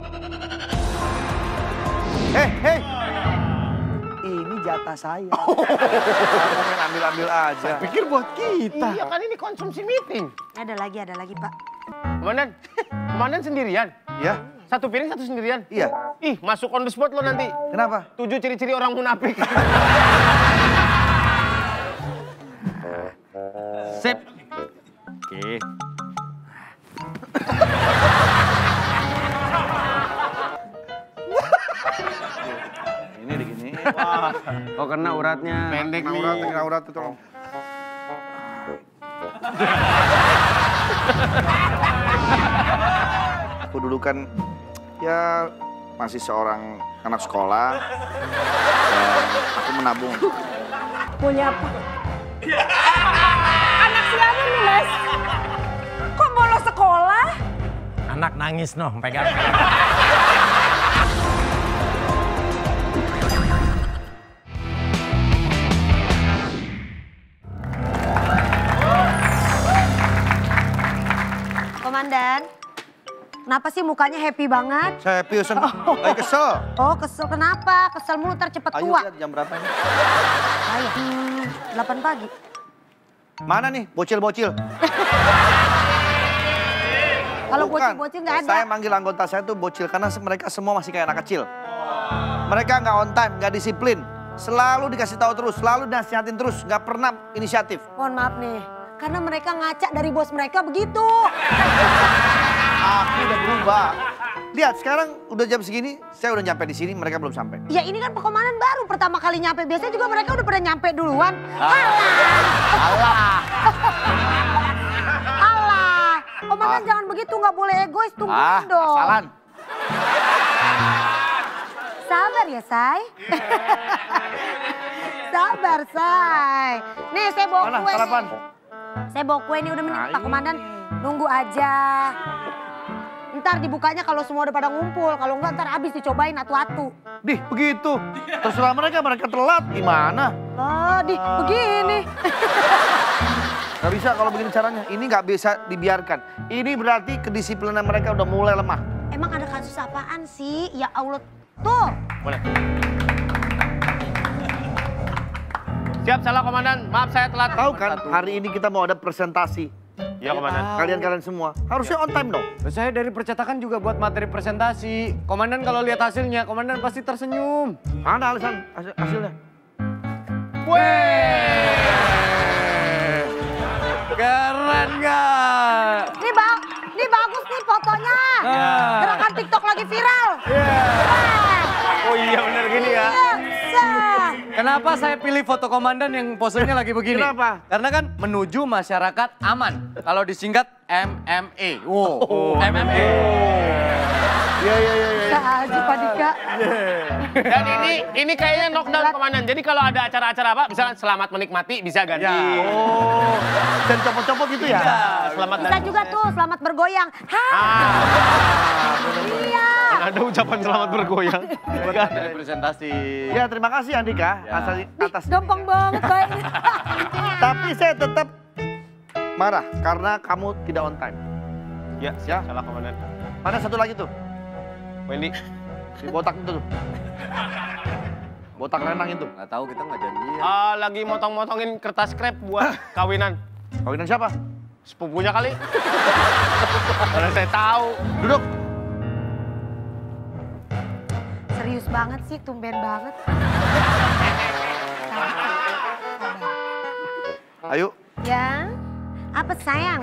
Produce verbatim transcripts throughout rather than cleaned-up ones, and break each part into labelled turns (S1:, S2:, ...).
S1: Hei, hei. Ini jatah saya. Main ambil-ambil aja.
S2: Saya pikir buat kita.
S3: Iya kan ini konsumsi meeting.
S4: Ada lagi, ada lagi Pak.
S3: Komandan, komandan sendirian?
S1: Ya?
S3: Satu piring satu sendirian?
S1: Iya.
S3: Ih, masuk on the spot lo nanti.
S1: Kenapa?
S3: Tujuh ciri-ciri orang munafik.
S2: Sip. Oke.
S1: Ini begini.
S2: Wah. Oh kena uratnya.
S3: Pendek
S1: Kena
S3: nih.
S1: urat, kena urat itu tolong. Aku dulu kan ya masih seorang anak sekolah dan aku menabung.
S4: Punya apa? Anak siapa nih Mas? Kok bolos sekolah?
S5: Anak nangis noh, pegang.
S4: Komandan, kenapa sih mukanya happy banget?
S1: Saya happy, Sen. Lagi kesel.
S4: Oh kesel kenapa? Kesel mulu ntar cepet
S1: Ayo
S4: tua.
S1: lihat jam berapa ini.
S4: Ayo, hmm, delapan pagi.
S1: Mana nih bocil-bocil?
S4: Kalau
S1: Bukan.
S4: bocil-bocil nggak ada.
S1: Saya manggil anggota saya tuh bocil karena mereka semua masih kayak anak kecil. Mereka nggak on time, nggak disiplin. Selalu dikasih tahu terus, selalu nasihatin terus, nggak pernah inisiatif.
S4: Mohon maaf nih, karena mereka ngaca dari bos mereka begitu.
S1: Aku udah berubah. Lihat sekarang udah jam segini, saya udah nyampe di sini, mereka belum sampai.
S4: Ya ini kan pekomandan baru pertama kali nyampe. Biasanya juga mereka udah pada nyampe duluan.
S1: Alah.
S4: Alah, komandan jangan begitu, nggak boleh egois, tungguin
S1: Ah,
S4: dong.
S1: asalan.
S4: Sabar ya, Say. Sabar, Say. Nih, saya bawa
S1: Mana
S4: kue.
S1: sarapan?
S4: Saya bawa kue nih, udah menit,
S1: Nah,
S4: Pak Komandan. Nunggu aja. Ntar dibukanya kalau semua udah pada ngumpul. Kalau enggak ntar habis dicobain atu-atu.
S1: Dih, begitu. Terserah mereka, mereka telat. Gimana?
S4: Lah, di begini.
S1: Gak bisa kalau begini caranya. Ini gak bisa dibiarkan. Ini berarti kedisiplinan mereka udah mulai lemah.
S4: Emang ada kasus apaan sih? Ya Allah. Tuh.
S3: Boleh. Siap, salah komandan. Maaf saya telat.
S1: Tahu kan, hari ini kita mau ada presentasi.
S3: Iya komandan.
S1: Kalian-kalian semua. Harusnya on time dong.
S2: Saya dari percetakan juga buat materi presentasi. Komandan kalau lihat hasilnya, komandan pasti tersenyum.
S1: Mana alasan hasil- hasilnya?
S2: Weh, keren nggak?
S4: Ini bang, ini bagus nih fotonya.
S2: Nah.
S4: Gerakan TikTok lagi viral.
S2: Oh iya bener gini ya.
S4: Sah.
S2: Kenapa saya pilih foto komandan yang posenya lagi begini?
S1: Kenapa?
S2: Karena kan menuju masyarakat aman. Kalau disingkat M M A. Wow, M M A.
S1: Iya, iya, iya. Ya.
S4: Bisa aja Pak Dika.
S3: Dan ini ini kayaknya knockdown komandan. Jadi kalau ada acara-acara apa, misalnya selamat menikmati bisa ganti.
S2: Ya.
S1: Oh, dan copot-copot gitu ya?
S2: Iya.
S3: Selamat
S4: Bisa
S3: dan
S4: juga tuh selamat bergoyang. Ha. Iya.
S3: ada ucapan selamat bergoyang.
S2: Dari presentasi.
S1: Ya, terima kasih Andika
S2: Ya.
S1: atas, atas
S4: Gampang banget baik.
S1: Tapi saya tetap marah karena kamu tidak on time.
S3: Ya, siap. Salah komandan.
S1: Mana satu lagi tuh?
S3: Wendy.
S1: Si botak itu tuh. Botak renang itu.
S2: Nggak tahu kita nggak janjian.
S3: Ah, lagi motong-motongin kertas krep buat kawinan.
S1: Kawinan siapa?
S3: Sepupunya kali. Karena saya tahu.
S1: Duduk.
S4: Serius banget sih, tumben banget.
S1: Ayo.
S4: Ya, apa sayang?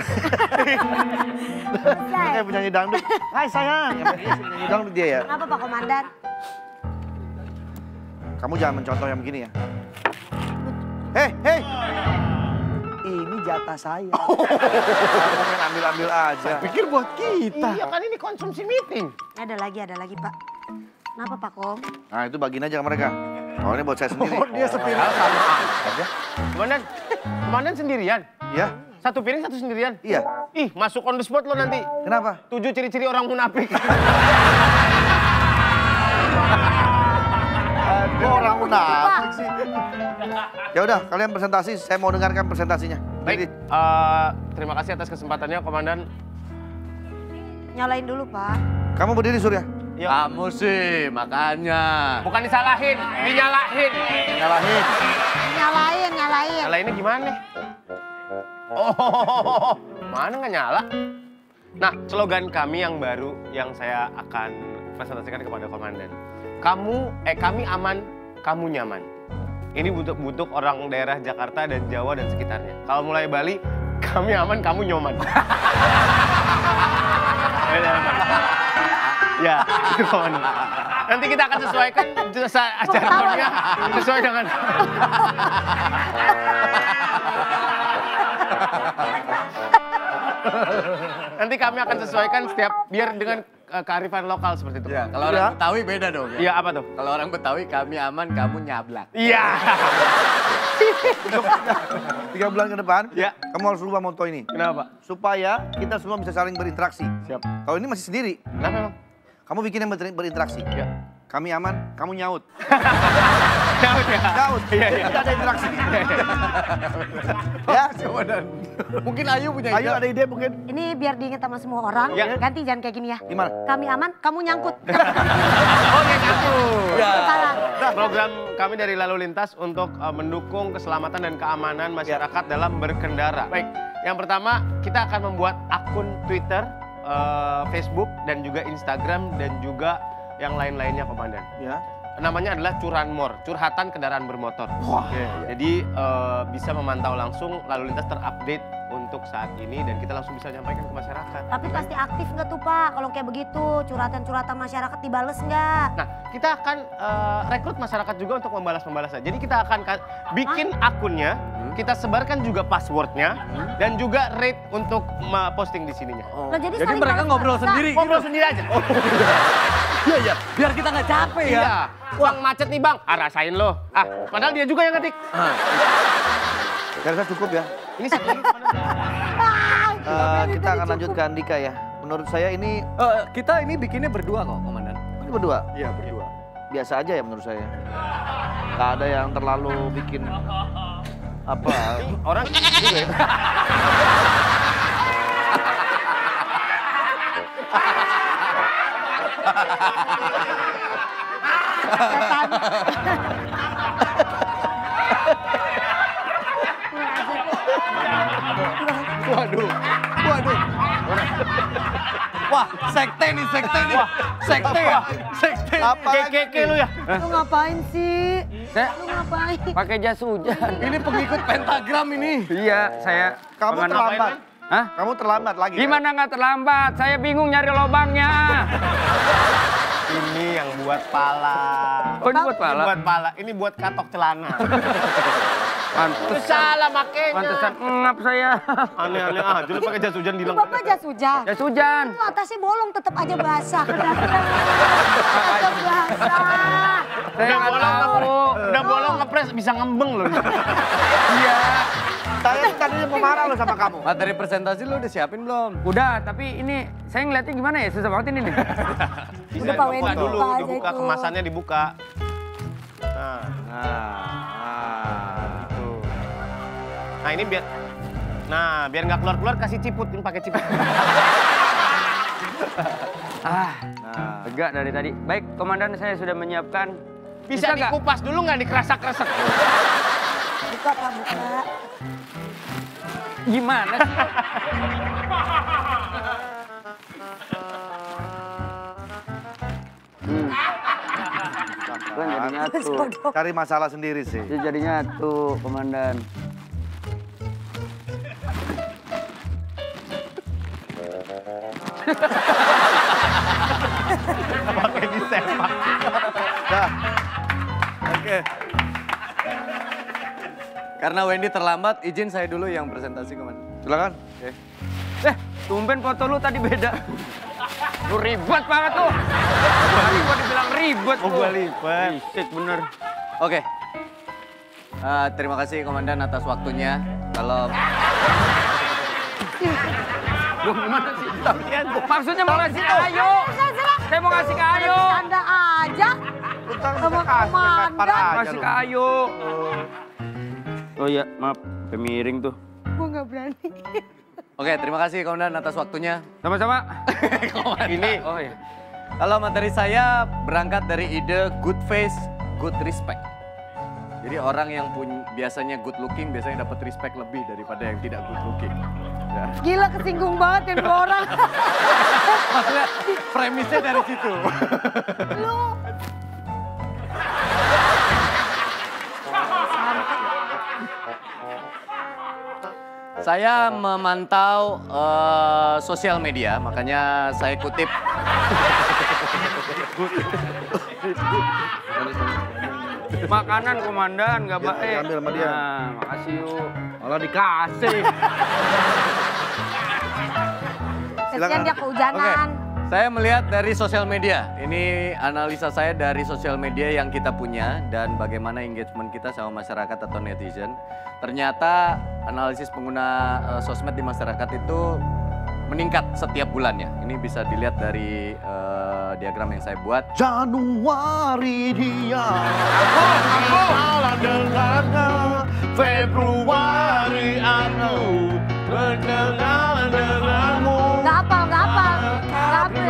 S1: Kayak penyanyi dangdut. Hai sayang. Emang dia sih penyanyi dangdut dia ya.
S4: Kenapa Pak Komandan?
S1: Kamu jangan mencontoh yang begini ya. Hei, hei. Ini jatah saya. Main ambil-ambil aja.
S2: Saya pikir buat kita.
S3: Iya kan ini konsumsi meeting.
S4: Ada lagi, ada lagi Pak. Kenapa Pak Kom?
S1: Nah itu bagiin aja ke mereka. Kalau ini buat saya sendiri.
S2: Oh dia sepiring.
S3: Komandan, komandan sendirian?
S1: Iya,
S3: Satu piring satu sendirian?
S1: iya.
S3: Ih, masuk on the spot lo nanti.
S1: Kenapa?
S3: Tujuh ciri-ciri orang munafik.
S1: Kok orang munafik sih? Ya udah, kalian presentasi. Saya mau dengarkan presentasinya.
S3: Baik,
S1: Jadi,
S3: eh, terima kasih atas kesempatannya, Komandan.
S4: Nyalain dulu Pak.
S1: kamu berdiri Surya.
S3: Yuk.
S2: Kamu sih, makanya.
S3: Bukan disalahin, dinyalahin.
S2: Nyalahin.
S4: Nyalain, nyalain.
S3: Nyalainnya gimana? Oh, mana nggak nyala? Nah, slogan kami yang baru yang saya akan presentasikan kepada komandan. Kamu, eh kami aman, kamu nyaman. Ini butuh-butuh orang daerah Jakarta dan Jawa dan sekitarnya. Kalau mulai Bali, kami aman, kamu nyoman. Ya, itu komandan. Nanti kita akan sesuaikan acaranya sesuai dengan... Nanti kami akan sesuaikan setiap biar dengan uh, kearifan lokal seperti itu.
S2: Ya, kalau orang Betawi beda dong. Ya?
S3: Iya, apa tuh?
S2: Kalau orang Betawi kami aman, kamu nyablak.
S3: Iya.
S1: Tiga bulan ke depan,
S3: Ya.
S1: kamu harus rubah moto ini.
S3: Kenapa?
S1: Supaya kita semua bisa saling berinteraksi.
S3: Siap.
S1: Kalau ini masih sendiri,
S3: Kenapa emang?
S1: kamu bikin yang ber- berinteraksi.
S3: Ya.
S1: Kami aman, kamu nyaut.
S3: Nyaut ya?
S1: Nyaut,
S3: Iya,
S1: jadi
S3: iya.
S1: tidak ada interaksi. Ya,
S2: Komandan. Mungkin Ayu punya ide.
S1: ayo ada ide mungkin.
S4: Ini biar diingat sama semua orang.
S3: Ya.
S4: Ganti jangan kayak gini ya.
S1: Gimana?
S4: Kami aman, kamu nyangkut.
S3: Oh, kayak gitu.
S2: Ya.
S4: Salah.
S3: Nah, program kami dari Lalu Lintas untuk uh, mendukung keselamatan dan keamanan masyarakat dalam berkendara. Baik, yang pertama kita akan membuat akun Twitter, uh, Facebook, dan juga Instagram, dan juga yang lain-lainnya, Komandan.
S1: Ya.
S3: Namanya adalah Curanmor, curhatan kendaraan bermotor. Oke, jadi uh, bisa memantau langsung lalu lintas terupdate untuk saat ini dan kita langsung bisa nyampaikan ke masyarakat.
S4: Tapi pasti aktif nggak tuh Pak? Kalau kayak begitu, curhatan-curhatan masyarakat dibales nggak?
S3: Nah, kita akan uh, rekrut masyarakat juga untuk membalas-membalasnya. Jadi kita akan ka- bikin akunnya, kita sebarkan juga passwordnya, dan juga rate untuk ma- posting di sininya.
S4: Lah, jadi
S2: Jadi
S4: saling
S2: mereka
S4: balas-balasan.
S2: ngobrol sendiri.
S3: Ngobrol sendiri aja.
S2: Iya, iya. Biar kita nggak capek ya.
S3: Iya. Bang macet nih bang, ah rasain lo. Ah, padahal dia juga yang ngetik.
S1: Saya rasa cukup ya.
S3: Ini satu lagi.
S1: Eh, kita akan lanjut ke Andika ya. Menurut saya ini,
S2: Eh, kita ini bikinnya berdua kok, Komandan.
S1: ini berdua.
S2: Iya, berdua.
S1: Biasa aja ya menurut saya. Gak ada yang terlalu bikin apa.
S3: Orang juga ya.
S2: Waduh, waduh. Wah, sekte nih, sekte nih. Sekte ya, sekte.
S1: Apa lagi?
S3: Keke lu ya.
S4: Lu ngapain sih?
S6: Saya
S4: Lu ngapain?
S6: pakai jas hujan.
S2: Ini pengikut pentagram ini.
S6: Iya, saya.
S1: Kamu
S6: pengen-
S1: terlambat.
S6: Hah?
S1: Kamu terlambat lagi. kan?
S6: Gimana nggak terlambat? Saya bingung nyari lobangnya.
S3: Ini yang buat pala.
S6: Oh, ini buat
S3: Ini
S6: pala.
S3: buat pala, ini buat katok celana.
S6: Pantes.
S3: Salah makanya.
S6: Pantesan ngap saya.
S3: Aneh-aneh aja lu pakai jas hujan di
S4: Itu
S3: lengan.
S4: Bapak jas hujan.
S6: Jas hujan.
S4: Itu atasnya bolong tetap aja basah. Tetap basah.
S6: Saya
S3: Udah
S6: nggak
S3: bolong
S6: tahu.
S3: ngepres, udah bolong ngepres bisa ngembeng loh.
S6: Iya.
S1: Saya tadinya mau marah loh sama kamu.
S2: Materi presentasi lu udah siapin belum?
S6: Udah, tapi ini saya ngeliatnya gimana ya? Susah banget ini nih.
S3: Bisa
S4: Udah, Pak
S3: dibuka
S4: Wendy,
S3: dulu,
S4: buka aja
S3: dibuka
S4: itu.
S3: kemasannya dibuka. Nah,
S1: Nah,
S3: tuh. Nah ini biar, nah biar nggak keluar-keluar kasih ciput, ini pakai ciput.
S6: Ah,
S1: nah.
S6: lega dari tadi. Baik, komandan saya sudah menyiapkan.
S3: Bisa,
S6: nggak?
S3: dikupas dulu nggak dikerasak-kerasak?
S4: Buka Pak, buka.
S6: Gimana sih? Hmm. Kan jadi nyatu.
S1: Cari masalah sendiri sih.
S6: Dia jadi nyatu, komandan.
S3: Pakai disepak.
S1: Dah. Oke.
S2: Karena Wendy terlambat, izin saya dulu yang presentasi, Komandan.
S1: Silakan.
S6: Eh, tumben foto lu tadi beda. Lu ribet banget tuh. Tadi gua dibilang ribet
S3: Oh
S6: tuh.
S3: gua lipat.
S6: Shit, bener.
S2: Oke. Eh, terima kasih Komandan atas waktunya. Kalau
S6: Lu gimana sih? Maksudnya mau ngasih ke Ayu. Saya mau ngasih ke Ayu.
S4: Anda aja.
S1: Utang
S4: Sama
S1: kasih,
S4: komandan.
S1: lempar aja
S6: Ngasih
S1: lu.
S6: ke Ayu. Oh iya, maaf. Pemiring tuh.
S4: Gue nggak berani.
S2: Oke, terima kasih Komandan atas waktunya.
S6: Sama-sama.
S3: Ini
S6: Oh iya.
S2: Kalau materi saya berangkat dari ide good face, good respect. Jadi orang yang punya biasanya good looking biasanya dapat respect lebih daripada yang tidak good looking. Ya.
S4: Gila kesinggung banget yang dua orang.
S2: Maksudnya premisnya dari situ.
S4: Lu.
S2: Saya memantau uh, sosial media, makanya saya kutip.
S6: Makanan komandan nggak
S1: Ya,
S6: baik.
S1: ambil sama dia.
S6: Nah, makasih yuk. Malah dikasih.
S4: Kesian dia kehujanan.
S2: Saya melihat dari sosial media. Ini analisa saya dari sosial media yang kita punya dan bagaimana engagement kita sama masyarakat atau netizen. Ternyata analisis pengguna uh, sosmed di masyarakat itu meningkat setiap bulannya. Ini bisa dilihat dari uh, diagram yang saya buat.
S1: Januari dia jalan dengannya, Februari aku berkenalan denganmu.
S4: Gak apal, gak apal. Gak apal.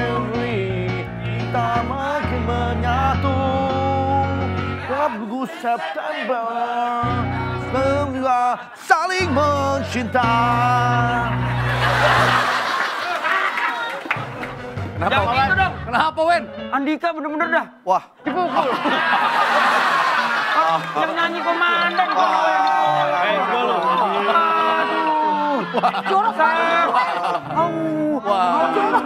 S1: Kita makin menyatu, Agustus September, semua saling mencinta.
S2: Kenapa,
S6: Jangan
S2: Wen?
S6: gitu dong.
S2: Kenapa, Wen?
S6: Andika bener-bener dah
S1: Wah,
S6: dipukul. Yang nyanyi komandan.
S4: Jorok banget.
S2: Wah.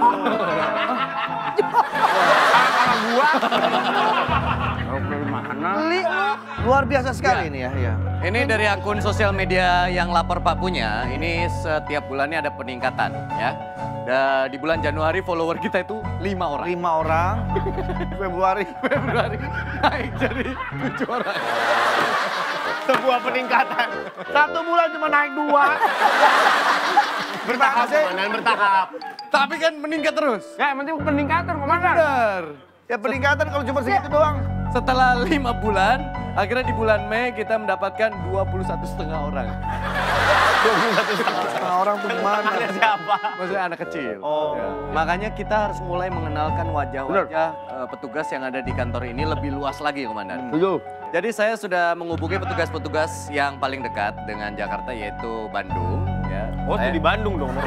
S6: Gua. Oke, mana?
S4: Beli lu.
S1: luar biasa sekali
S2: Ya.
S1: ini ya. ya.
S2: Ini dari akun sosial media yang lapor Pak punya, ini setiap bulannya ada peningkatan ya. Da, di bulan Januari follower kita itu lima orang.
S1: Lima orang, Februari.
S2: Februari naik jadi tujuh orang.
S3: Sebuah peningkatan.
S1: Satu bulan cuma naik dua.
S3: Bertahap, komandan, bertahap.
S2: Tapi kan meningkat terus.
S6: Ya, yang penting peningkatan komandan.
S2: Benar.
S1: Ya peningkatan kalau cuma segitu doang.
S2: Setelah lima bulan, akhirnya di bulan Mei kita mendapatkan dua puluh satu setengah orang.
S1: Setengah orang tuh gimana?
S3: Ada siapa?
S2: Maksudnya anak kecil.
S1: Oh.
S2: Ya. Makanya kita harus mulai mengenalkan wajah-wajah uh, petugas yang ada di kantor ini lebih luas lagi, Komandan.
S6: Tujuh.
S2: Jadi saya sudah menghubungi petugas-petugas yang paling dekat dengan Jakarta yaitu Bandung. Ya.
S3: Oh,
S2: Saya-
S3: di Bandung dong.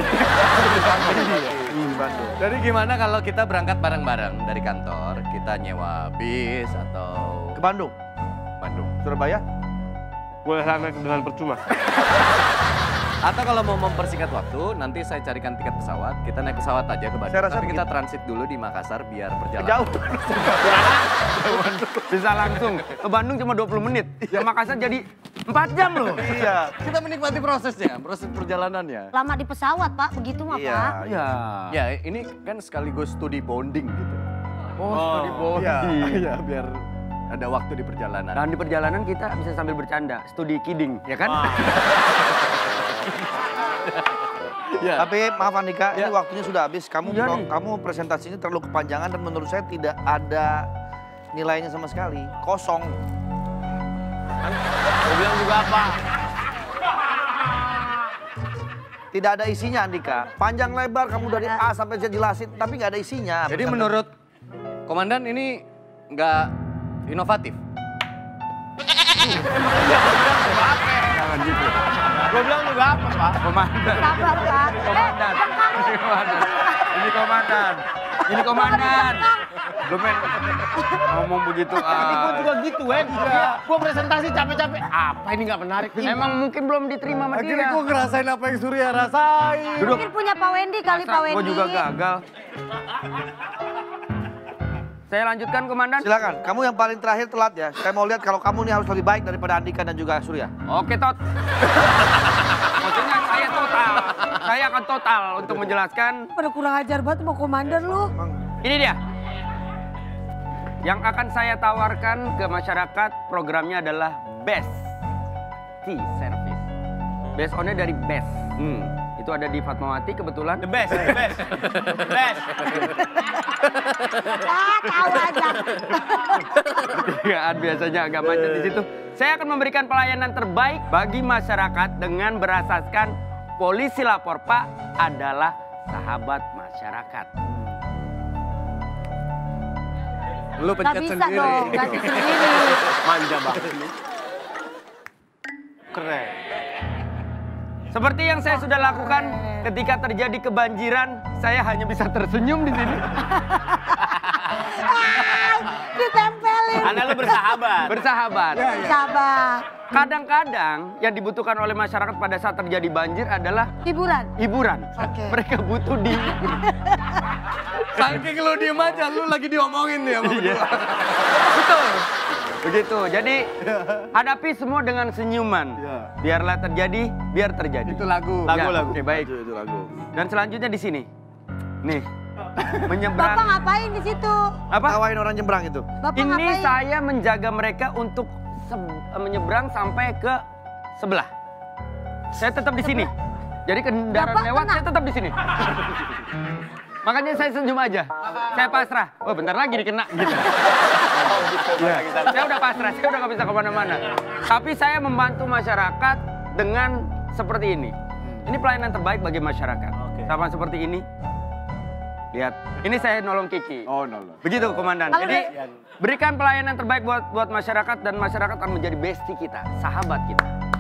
S2: Jadi gimana kalau kita berangkat bareng-bareng dari kantor, kita nyewa bis atau
S1: Ke Bandung,
S2: Bandung.
S1: Surabaya.
S3: Boleh sana dengan percuma.
S2: Atau kalau mau mempersingkat waktu, nanti saya carikan tiket pesawat, kita naik pesawat aja ke Bandung.
S1: Saya rasa
S2: Tapi kita
S1: begitu.
S2: transit dulu di Makassar biar perjalanan.
S1: Jauh.
S6: Bisa langsung. Ke Bandung cuma dua puluh menit. Ke Makassar jadi empat jam loh.
S1: Iya.
S2: Kita menikmati prosesnya, proses perjalanannya.
S4: Lama di pesawat, Pak. Begitu mah,
S1: Iya.
S4: Pak.
S6: Iya.
S2: Ya, ini kan sekaligus studi bonding gitu.
S6: Oh, di
S1: Iya.
S2: Iya, biar ada waktu di perjalanan.
S6: Dan di perjalanan kita bisa sambil bercanda, studi kidding, ya kan?
S2: Ya.
S1: Tapi maaf Andika, ini
S2: Ya.
S1: waktunya sudah habis. Kamu
S6: Iya
S1: pro-
S6: nih.
S1: kamu presentasinya terlalu kepanjangan dan menurut saya tidak ada nilainya sama sekali. Kosong.
S3: Gue bilang juga apa?
S1: Tidak ada isinya Andika. Panjang lebar kamu dari A sampai Z jelasin, tapi nggak ada isinya.
S2: Jadi
S1: Presentasi.
S2: menurut Komandan ini nggak inovatif?
S3: Gue bilang juga apa, Pak?
S6: Komandan.
S4: Sabar, Pak. Eh,
S6: Komandan.
S4: bengkang lu.
S6: Ini komandan. Ini komandan. Lu men ngomong begitu.
S3: Tadi gue
S6: ah.
S3: juga gitu, Wen. Gue presentasi capek-capek. Apa ini nggak menarik?
S6: Emang mungkin belum diterima sama
S2: Akhirnya
S6: dia.
S2: gue ngerasain apa yang Surya rasain.
S6: Duduk.
S4: Mungkin punya Pak Wendy kali, Pak Wendy.
S6: Gue juga gagal. Saya lanjutkan komandan.
S1: Silakan, kamu yang paling terakhir telat ya. Saya mau lihat kalau kamu nih harus lebih baik daripada Andika dan juga Surya.
S6: Oke, Tot. Maksudnya saya total. Saya akan total untuk menjelaskan.
S4: Pada kurang ajar banget sama komandan lu.
S6: Ini dia. Yang akan saya tawarkan ke masyarakat programnya adalah Best Tea Service. Best on-nya dari Best.
S2: Hmm.
S6: Itu ada di Fatmawati kebetulan.
S3: The best, the best. Best.
S4: Ah, tahu aja.
S6: Pertigaan biasanya agak macet di situ. Saya akan memberikan pelayanan terbaik bagi masyarakat dengan berasaskan polisi lapor Pak adalah sahabat masyarakat.
S2: Lu
S4: Nggak
S2: pencet
S4: bisa
S2: sendiri.
S4: dong, ganti sendiri.
S3: Manja banget ini. Keren.
S6: Seperti yang saya sudah lakukan ketika terjadi kebanjiran, saya hanya bisa tersenyum di sini.
S4: Ditempelin.
S3: Anda lu bersahabat.
S6: Bersahabat.
S4: Sabar.
S6: Kadang-kadang yang dibutuhkan oleh masyarakat pada saat terjadi banjir adalah
S4: Hiburan.
S6: hiburan.
S4: Oke.
S6: Mereka butuh di
S2: Saking lu diem aja, lu lagi diomongin nih sama berdua.
S6: Betul. Begitu. Jadi hadapi semua dengan senyuman. Biarlah terjadi, biar terjadi.
S2: Itu lagu.
S3: Lagu,
S6: Ya,
S3: lagu.
S6: Oke, baik.
S1: Itu, itu lagu.
S6: Dan selanjutnya di sini. Nih. Menyeberang.
S4: Bapak ngapain di situ?
S6: Apa?
S1: Tawain orang nyebrang itu.
S4: Bapak
S6: Ini
S4: ngapain?
S6: saya menjaga mereka untuk se- menyeberang sampai ke sebelah. Saya tetap di sini. Jadi kendaraan
S4: Bapak
S6: lewat,
S4: kena.
S6: saya tetap di sini. Makanya saya senyum aja. Saya pasrah. Oh bentar lagi dikena gitu. Ya. Saya udah pasrah, saya udah gak bisa kemana-mana. Tapi saya membantu masyarakat dengan seperti ini. Ini pelayanan terbaik bagi masyarakat. Sama seperti ini. Lihat, ini saya nolong Kiki.
S1: Oh, no, no.
S6: Begitu Komandan.
S4: Kalau
S6: Jadi berikan pelayanan terbaik buat buat masyarakat dan masyarakat akan menjadi bestie kita, sahabat kita.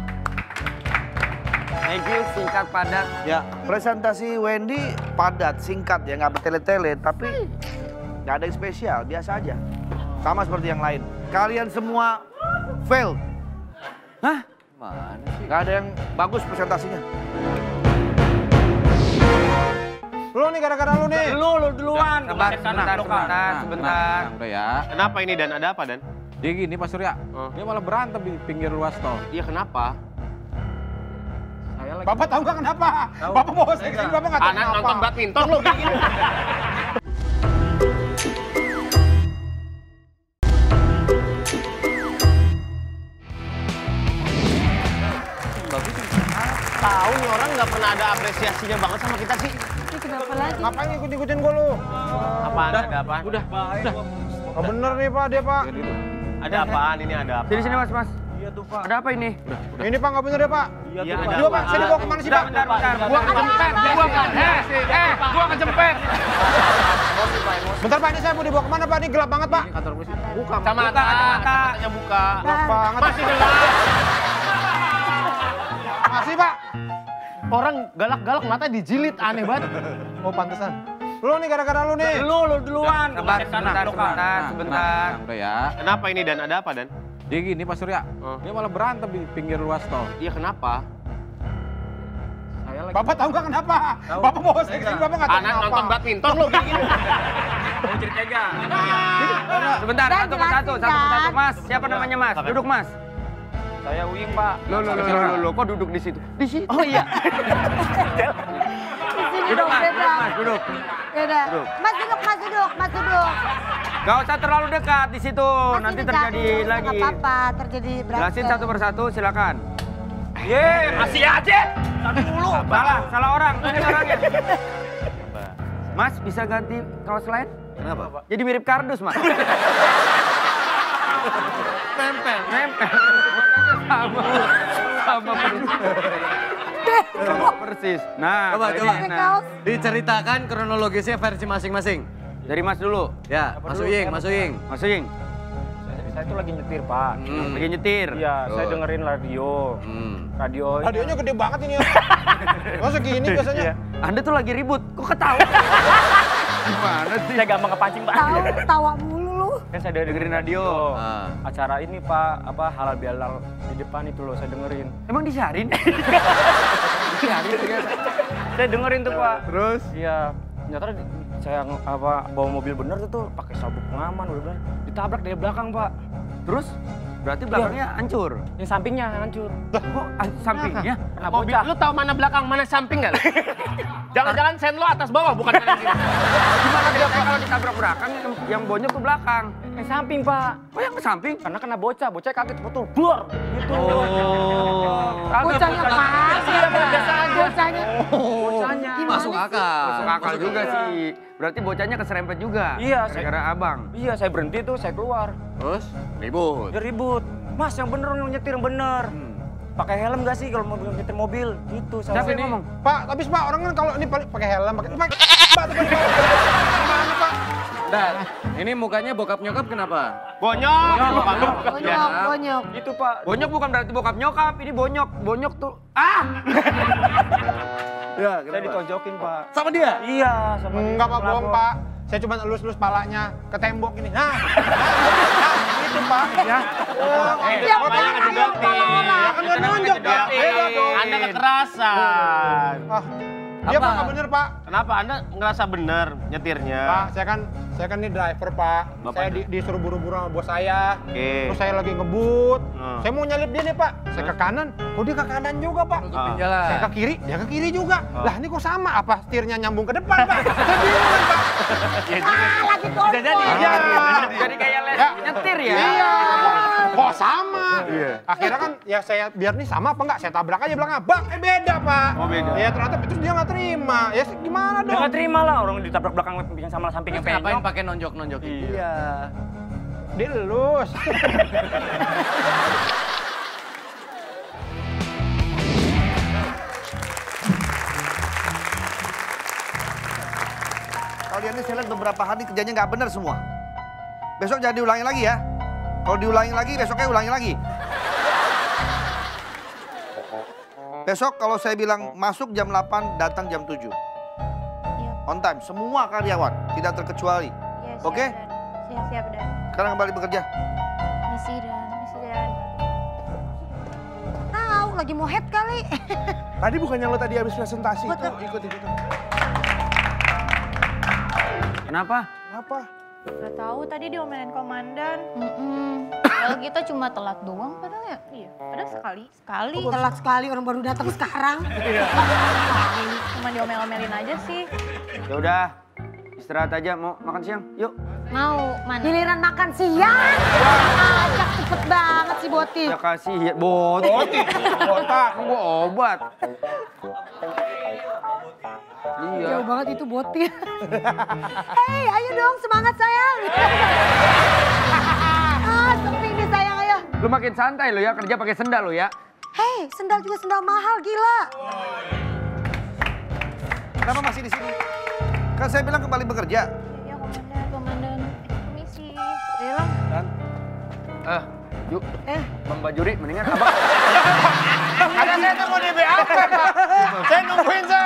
S6: Thank you, singkat padat.
S1: Ya, presentasi Wendy padat, singkat ya, nggak bertele-tele, tapi nggak ada yang spesial, biasa aja. Sama seperti yang lain. Kalian semua fail,
S6: Hah?
S2: Mana sih?
S1: nggak ada yang bagus presentasinya.
S5: Lu nih gara-gara lu nih.
S6: Lu, lu duluan. Sebentar, sebentar, sebentar, sebentar.
S5: Udah ya.
S3: Kenapa ini Dan? Ada apa Dan?
S5: Dia gini Pak Surya.
S3: Oh.
S5: Dia malah berantem di pinggir ruas tol.
S3: Iya kenapa?
S6: Saya lagi.
S5: Bapak tahu nggak kenapa? Bapak mau saya kesini, Bapak nggak tahu
S3: Anak
S5: kenapa.
S3: nonton badminton lo kayak gini. Tahu nih orang nggak pernah ada apresiasinya banget sama kita sih.
S4: Ini kenapa lagi?
S5: Ngapain ikut-ikutin gua lu?
S3: Apaan? Ada apaan?
S5: Udah, udah. Nggak bener nih Pak, dia Pak.
S3: Ada apaan? Ini ada apa?
S6: Sini, sini mas, mas. Iya tuh Pak. Ada apa ini?
S5: Ini Pak nggak bener ya Pak.
S3: Iya ada
S5: Dia Pak, saya dibawa kemana sih Pak?
S6: Bentar, bentar, bentar. Gua kejempet, gua ke... Eh, eh, gua kejempet.
S5: Bentar Pak, ini saya mau dibawa kemana Pak? Ini gelap banget Pak. Kantor polisi. Buka.
S3: Sama
S6: Buka kacamata.
S3: Kacamatanya buka.
S5: Gelap banget.
S3: Masih gelap.
S5: Masih Pak.
S3: Orang galak-galak mata dijilid, aneh banget.
S5: Oh pantesan. Lu nih gara-gara lu nih.
S6: Lu, lu duluan. Sebentar, sebentar, sebentar, sebentar.
S5: Udah ya.
S3: Kenapa ini Dan? Ada apa Dan?
S5: Dia gini Pak Surya.
S3: Oh.
S5: Dia malah berantem di pinggir ruas tol.
S3: Iya kenapa?
S6: Saya lagi.
S5: Bapak tahu nggak kenapa? Bapak mau saya kesini, Bapak nggak tahu
S3: Anak
S5: kenapa.
S3: nonton badminton lo kayak gini.
S6: Sebentar,
S4: Dan
S6: satu persatu,
S4: jelasin,
S6: satu persatu.
S4: kan?
S6: Mas, siapa namanya Mas? Duduk Mas.
S5: Saya Uying Pak.
S6: Lo, lo, lo, lo, lo, kok duduk di situ? Di situ. Oh iya.
S4: Di sini
S6: Duduk
S4: dong,
S6: Mas,
S4: beda.
S6: duduk Mas, duduk.
S4: Beda. Mas duduk, Mas duduk, Mas duduk.
S6: Gak usah terlalu dekat di situ,
S4: Mas
S6: nanti
S4: ini
S6: terjadi
S4: jatuh,
S6: lagi.
S4: nggak apa-apa, terjadi berantem.
S6: Jelasin satu persatu, silakan. Ye, masih aja. Satu dulu. Salah, salah orang. Ini orangnya. Mas, bisa ganti kaos lain?
S1: Kenapa?
S6: Jadi mirip kardus, Mas. Nempel, nempel. Sama, sama persis. Sama persis. Nah,
S2: Coba,
S6: kalau
S2: coba.
S6: ini, nah.
S4: Kaos.
S2: Diceritakan kronologisnya versi masing-masing.
S6: Dari Mas dulu.
S2: Ya, Mas Uying, Mas Uying.
S6: Mas Uying.
S7: Saya itu lagi nyetir, Pak.
S2: Hmm.
S6: Lagi nyetir.
S7: Iya, saya
S2: Betul.
S7: dengerin radio.
S2: Hmm.
S7: Radio.
S5: Radionya gede banget ini ya. Masa gini biasanya?
S7: Iya.
S6: Anda tuh lagi ribut, kok ketawa? Gimana sih?
S7: Saya gampang kepancing, Pak.
S4: Tahu, tawa mulu lu.
S7: Kan saya udah
S6: Dengerin radio.
S7: Oh, acara ini, Pak, apa halal bihalal di depan itu loh saya dengerin.
S6: Emang disiarin? Disiarin ternyata.
S7: Saya dengerin tuh, Pak.
S6: Terus?
S7: Iya, ternyata di- saya ng- apa bawa mobil bener tuh tuh pakai sabuk pengaman udah bener. Ditabrak dari belakang, Pak.
S6: Terus? Berarti belakangnya hancur.
S7: Yang sampingnya hancur.
S6: Kok ah, sampingnya?
S7: Kena
S3: Mobil,
S7: bocah.
S3: lu tahu mana belakang, mana samping nggak? Jangan-jangan sen lo atas bawah, bukan kanan kiri.
S6: Gimana dia kalau ditabrak belakang, yang, yang bonyok tuh belakang.
S7: Yang samping, Pak.
S6: Oh yang ke samping?
S7: Karena kena bocah, bocah kaget betul. Blur gitu.
S6: Oh.
S4: Bocahnya pas.
S7: Iya, biasa aja.
S4: Bocahnya.
S7: Bocahnya.
S4: Gimana
S2: Masuk
S4: sih?
S2: akal.
S6: Masuk akal juga sih. Berarti bocahnya keserempet juga.
S7: Iya, saya-
S6: Gara-gara abang.
S7: Iya, saya berhenti tuh, saya keluar.
S2: Terus ribut.
S7: Dia ribut. Mas, yang bener yang nyetir yang bener. Pakai helm gak sih kalau mau nyetir mobil? Gitu. saya-
S6: Siapa yang ngomong?
S5: Pak, tapi Pak orang kan kalau ini paling pakai helm, pakai pakai Pak tuh pakai. Gimana Pak?
S2: Nah, ini mukanya bokap nyokap kenapa?
S3: Bonyok.
S2: Bonyok.
S4: Bonyok, bonyok.
S6: Itu Pak, bonyok bukan berarti bokap nyokap, ini bonyok. Bonyok tuh, ah!
S1: Ya,
S7: Saya ditonjokin, Pak.
S2: Sama dia?
S7: Iya, sama
S5: Enggak Pak, bohong Pak. Saya cuma elus-elus palanya ke tembok ini. Nah, nah, itu Pak. Ya.
S3: Eh,
S4: Ya,
S3: makanya
S4: Pak,
S3: ngejedotin.
S4: ayo, kepala orang.
S5: Ya kan udah nunjuk Pak. Beda dong.
S3: Anda kekerasan.
S5: Ah, Iya
S2: Apa?
S5: Pak, nggak bener Pak.
S3: Kenapa Anda ngerasa bener nyetirnya?
S5: Pak, saya kan saya kan ini driver Pak.
S3: Bapak
S5: saya
S3: itu.
S5: di, disuruh buru-buru sama bos saya.
S3: Oke.
S5: Terus saya lagi ngebut.
S3: Hmm.
S5: Saya mau nyalip dia nih Pak. Saya ke kanan, kok dia ke kanan juga Pak.
S2: Tutupin
S3: Ah.
S2: jalan.
S5: Saya ke kiri, dia ke kiri juga.
S3: Ah.
S5: Lah ini kok sama? Apa setirnya nyambung ke depan Pak? Saya bingung kan Pak.
S4: Ah, lagi
S3: Bisa jadi.
S5: Iya.
S6: Jadi kayak les
S5: Ya.
S6: nyetir ya?
S5: Iya. Kok sama?
S3: Iya.
S5: Akhirnya kan ya saya biar nih sama apa enggak? Saya tabrak aja belakang. Bang, eh beda Pak.
S3: Oh, beda.
S5: Ya ternyata terus dia nggak terima. Ya gimana
S7: Ya
S5: dong?
S7: nggak terima lah orang ditabrak belakang yang sama samping yang
S2: Terus ngapain
S7: penyok.
S2: pakai nonjok-nonjok?
S7: Iya.
S5: Dilus.
S1: Kalian ini saya lihat beberapa hari kerjanya nggak benar semua. Besok jangan diulangi lagi ya. Kalau diulangi lagi, besoknya ulangi lagi. Besok kalau saya bilang masuk jam delapan, datang jam tujuh. On time, semua karyawan, tidak terkecuali.
S8: Ya, siap,
S1: Oke?
S8: Dan. Siap, siap, Dan.
S1: Sekarang kembali bekerja.
S8: Misi, Dan. Misi, Dan.
S4: Tahu lagi mau head kali.
S9: Tadi bukannya lo tadi habis presentasi
S4: Betul.
S9: itu ikut-ikutan.
S6: Kenapa?
S9: Kenapa?
S8: Gak tahu tadi diomelin komandan. Mm-mm. Padahal kita cuma telat doang padahal ya. Iya. Padahal sekali. Sekali.
S4: Telat sekali orang baru datang sekarang.
S8: Cuma diomel-omelin aja sih.
S6: Ya udah, istirahat aja. Mau makan siang? Yuk.
S8: Mau mana?
S4: Giliran makan siang. Ajak cepet banget sih Boti.
S6: Ya kasih ya, bot.
S5: Botak.
S6: Gua obat. Iya.
S4: Jauh banget itu Boti. Hei, ayo dong semangat sayang. Ah, sepi nih sayang ayo.
S6: Lu makin santai lo ya, kerja pakai sendal lo ya.
S4: Hei, sendal juga sendal mahal gila.
S1: Kenapa masih di sini? Kan saya bilang kembali bekerja.
S8: Iya, komandan, komandan. Eh, permisi. Hilang.
S6: Eh, yuk.
S4: Eh,
S6: Bang Bajuri, mendingan abang.
S5: Ada saya tuh mau di B A P Pak. Saya nungguin saya.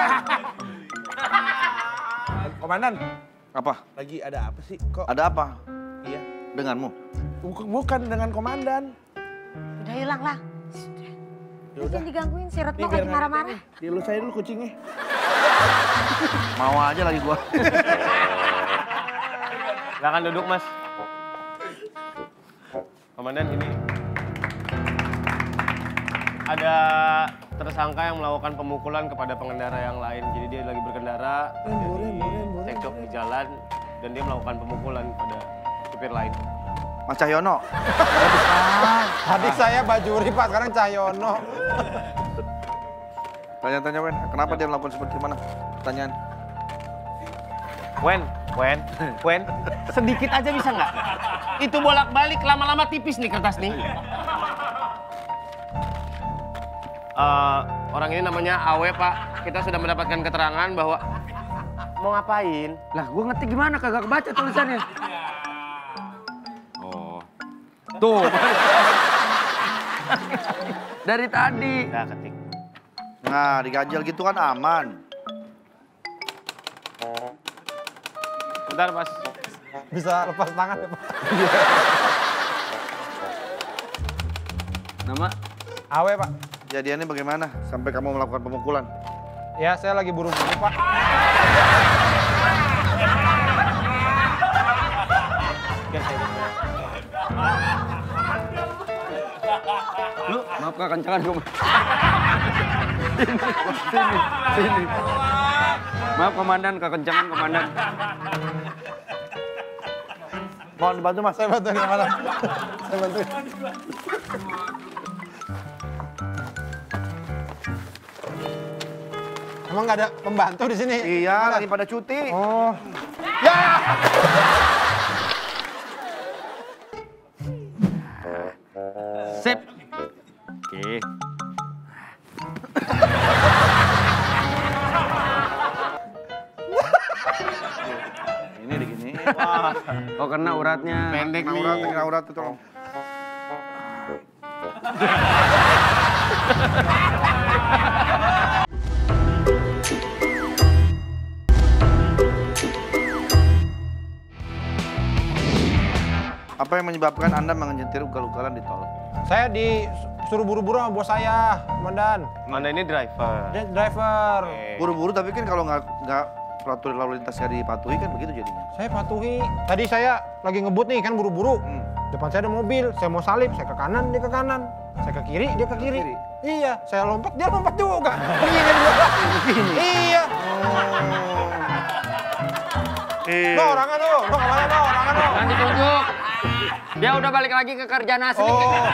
S9: Komandan,
S1: Apa?
S9: lagi ada apa sih? Kok?
S1: Ada apa?
S9: Iya.
S1: Denganmu?
S9: Bukan, bukan dengan komandan.
S4: udah hilang lah.
S9: Ya
S4: Udah
S9: udah.
S4: digangguin si Retno
S9: Ini biar
S4: lagi marah-marah.
S9: Dilus saya dulu kucingnya.
S1: Mau aja lagi gua.
S3: Silakan duduk, Mas. Komandan, ini ada tersangka yang melakukan pemukulan kepada pengendara yang lain. Jadi dia lagi berkendara, terjadi cekcok di jalan, dan dia melakukan pemukulan pada supir lain.
S1: Mas Cahyono.
S5: Tadi saya Bajuri Pak, sekarang Cahyono.
S1: Tanya-tanya Wen, kenapa dia melakukan seperti mana? Pertanyaan.
S3: Wen, Wen, Wen, sedikit aja bisa nggak? Itu bolak-balik, lama-lama tipis nih kertas nih. Eh, orang ini namanya Awe, Pak. Kita sudah mendapatkan keterangan bahwa mau ngapain?
S6: Lah, gua ngetik gimana? Kagak kebaca tulisannya.
S3: Oh,
S6: Tuh. Dari tadi.
S3: udah ketik.
S1: Nah, diganjel gitu kan aman.
S3: Bentar, Mas.
S5: Bisa lepas tangan ya Pak.
S6: Nama?
S5: Awe Pak.
S1: Kejadiannya bagaimana sampai kamu melakukan pemukulan?
S5: Ya saya lagi buru-buru Pak.
S6: Lu, maaf Kak, kencangan gua. Sini, sini. Maaf komandan, kekencangan komandan.
S1: Mohon dibantu Mas.
S5: Saya bantuin kemana? Saya bantuin. Emang nggak ada pembantu di sini?
S1: Iya, lagi pada cuti.
S5: Oh. Ya!
S6: Sip. Oke.
S1: Ini digini.
S6: Oh kena uratnya.
S3: Pendek
S1: Kena
S3: nih.
S1: urat, kena urat itu tolong. Apa yang menyebabkan Anda menyentir ugal-ugalan di tol?
S5: Saya disuruh buru-buru sama bos saya, Komandan.
S3: Anda ini driver.
S5: Dia driver.
S1: Buru-buru tapi kan kalau nggak nggak peraturan lalu lintas nggak dipatuhi kan begitu jadinya.
S5: Saya patuhi. Tadi saya lagi ngebut nih kan buru-buru.
S1: Hmm.
S5: Depan saya ada mobil, saya mau salip, saya ke kanan, dia ke kanan. Saya ke kiri, dia ke kiri.
S1: kiri.
S5: Iya, saya lompat, dia lompat juga. Begini dia. Iya.
S1: Eh,
S5: No, orangan no, no kemana no, orangan no.
S6: Jangan ditunjuk. Dia udah balik lagi ke kerjaan asli.
S5: Oh.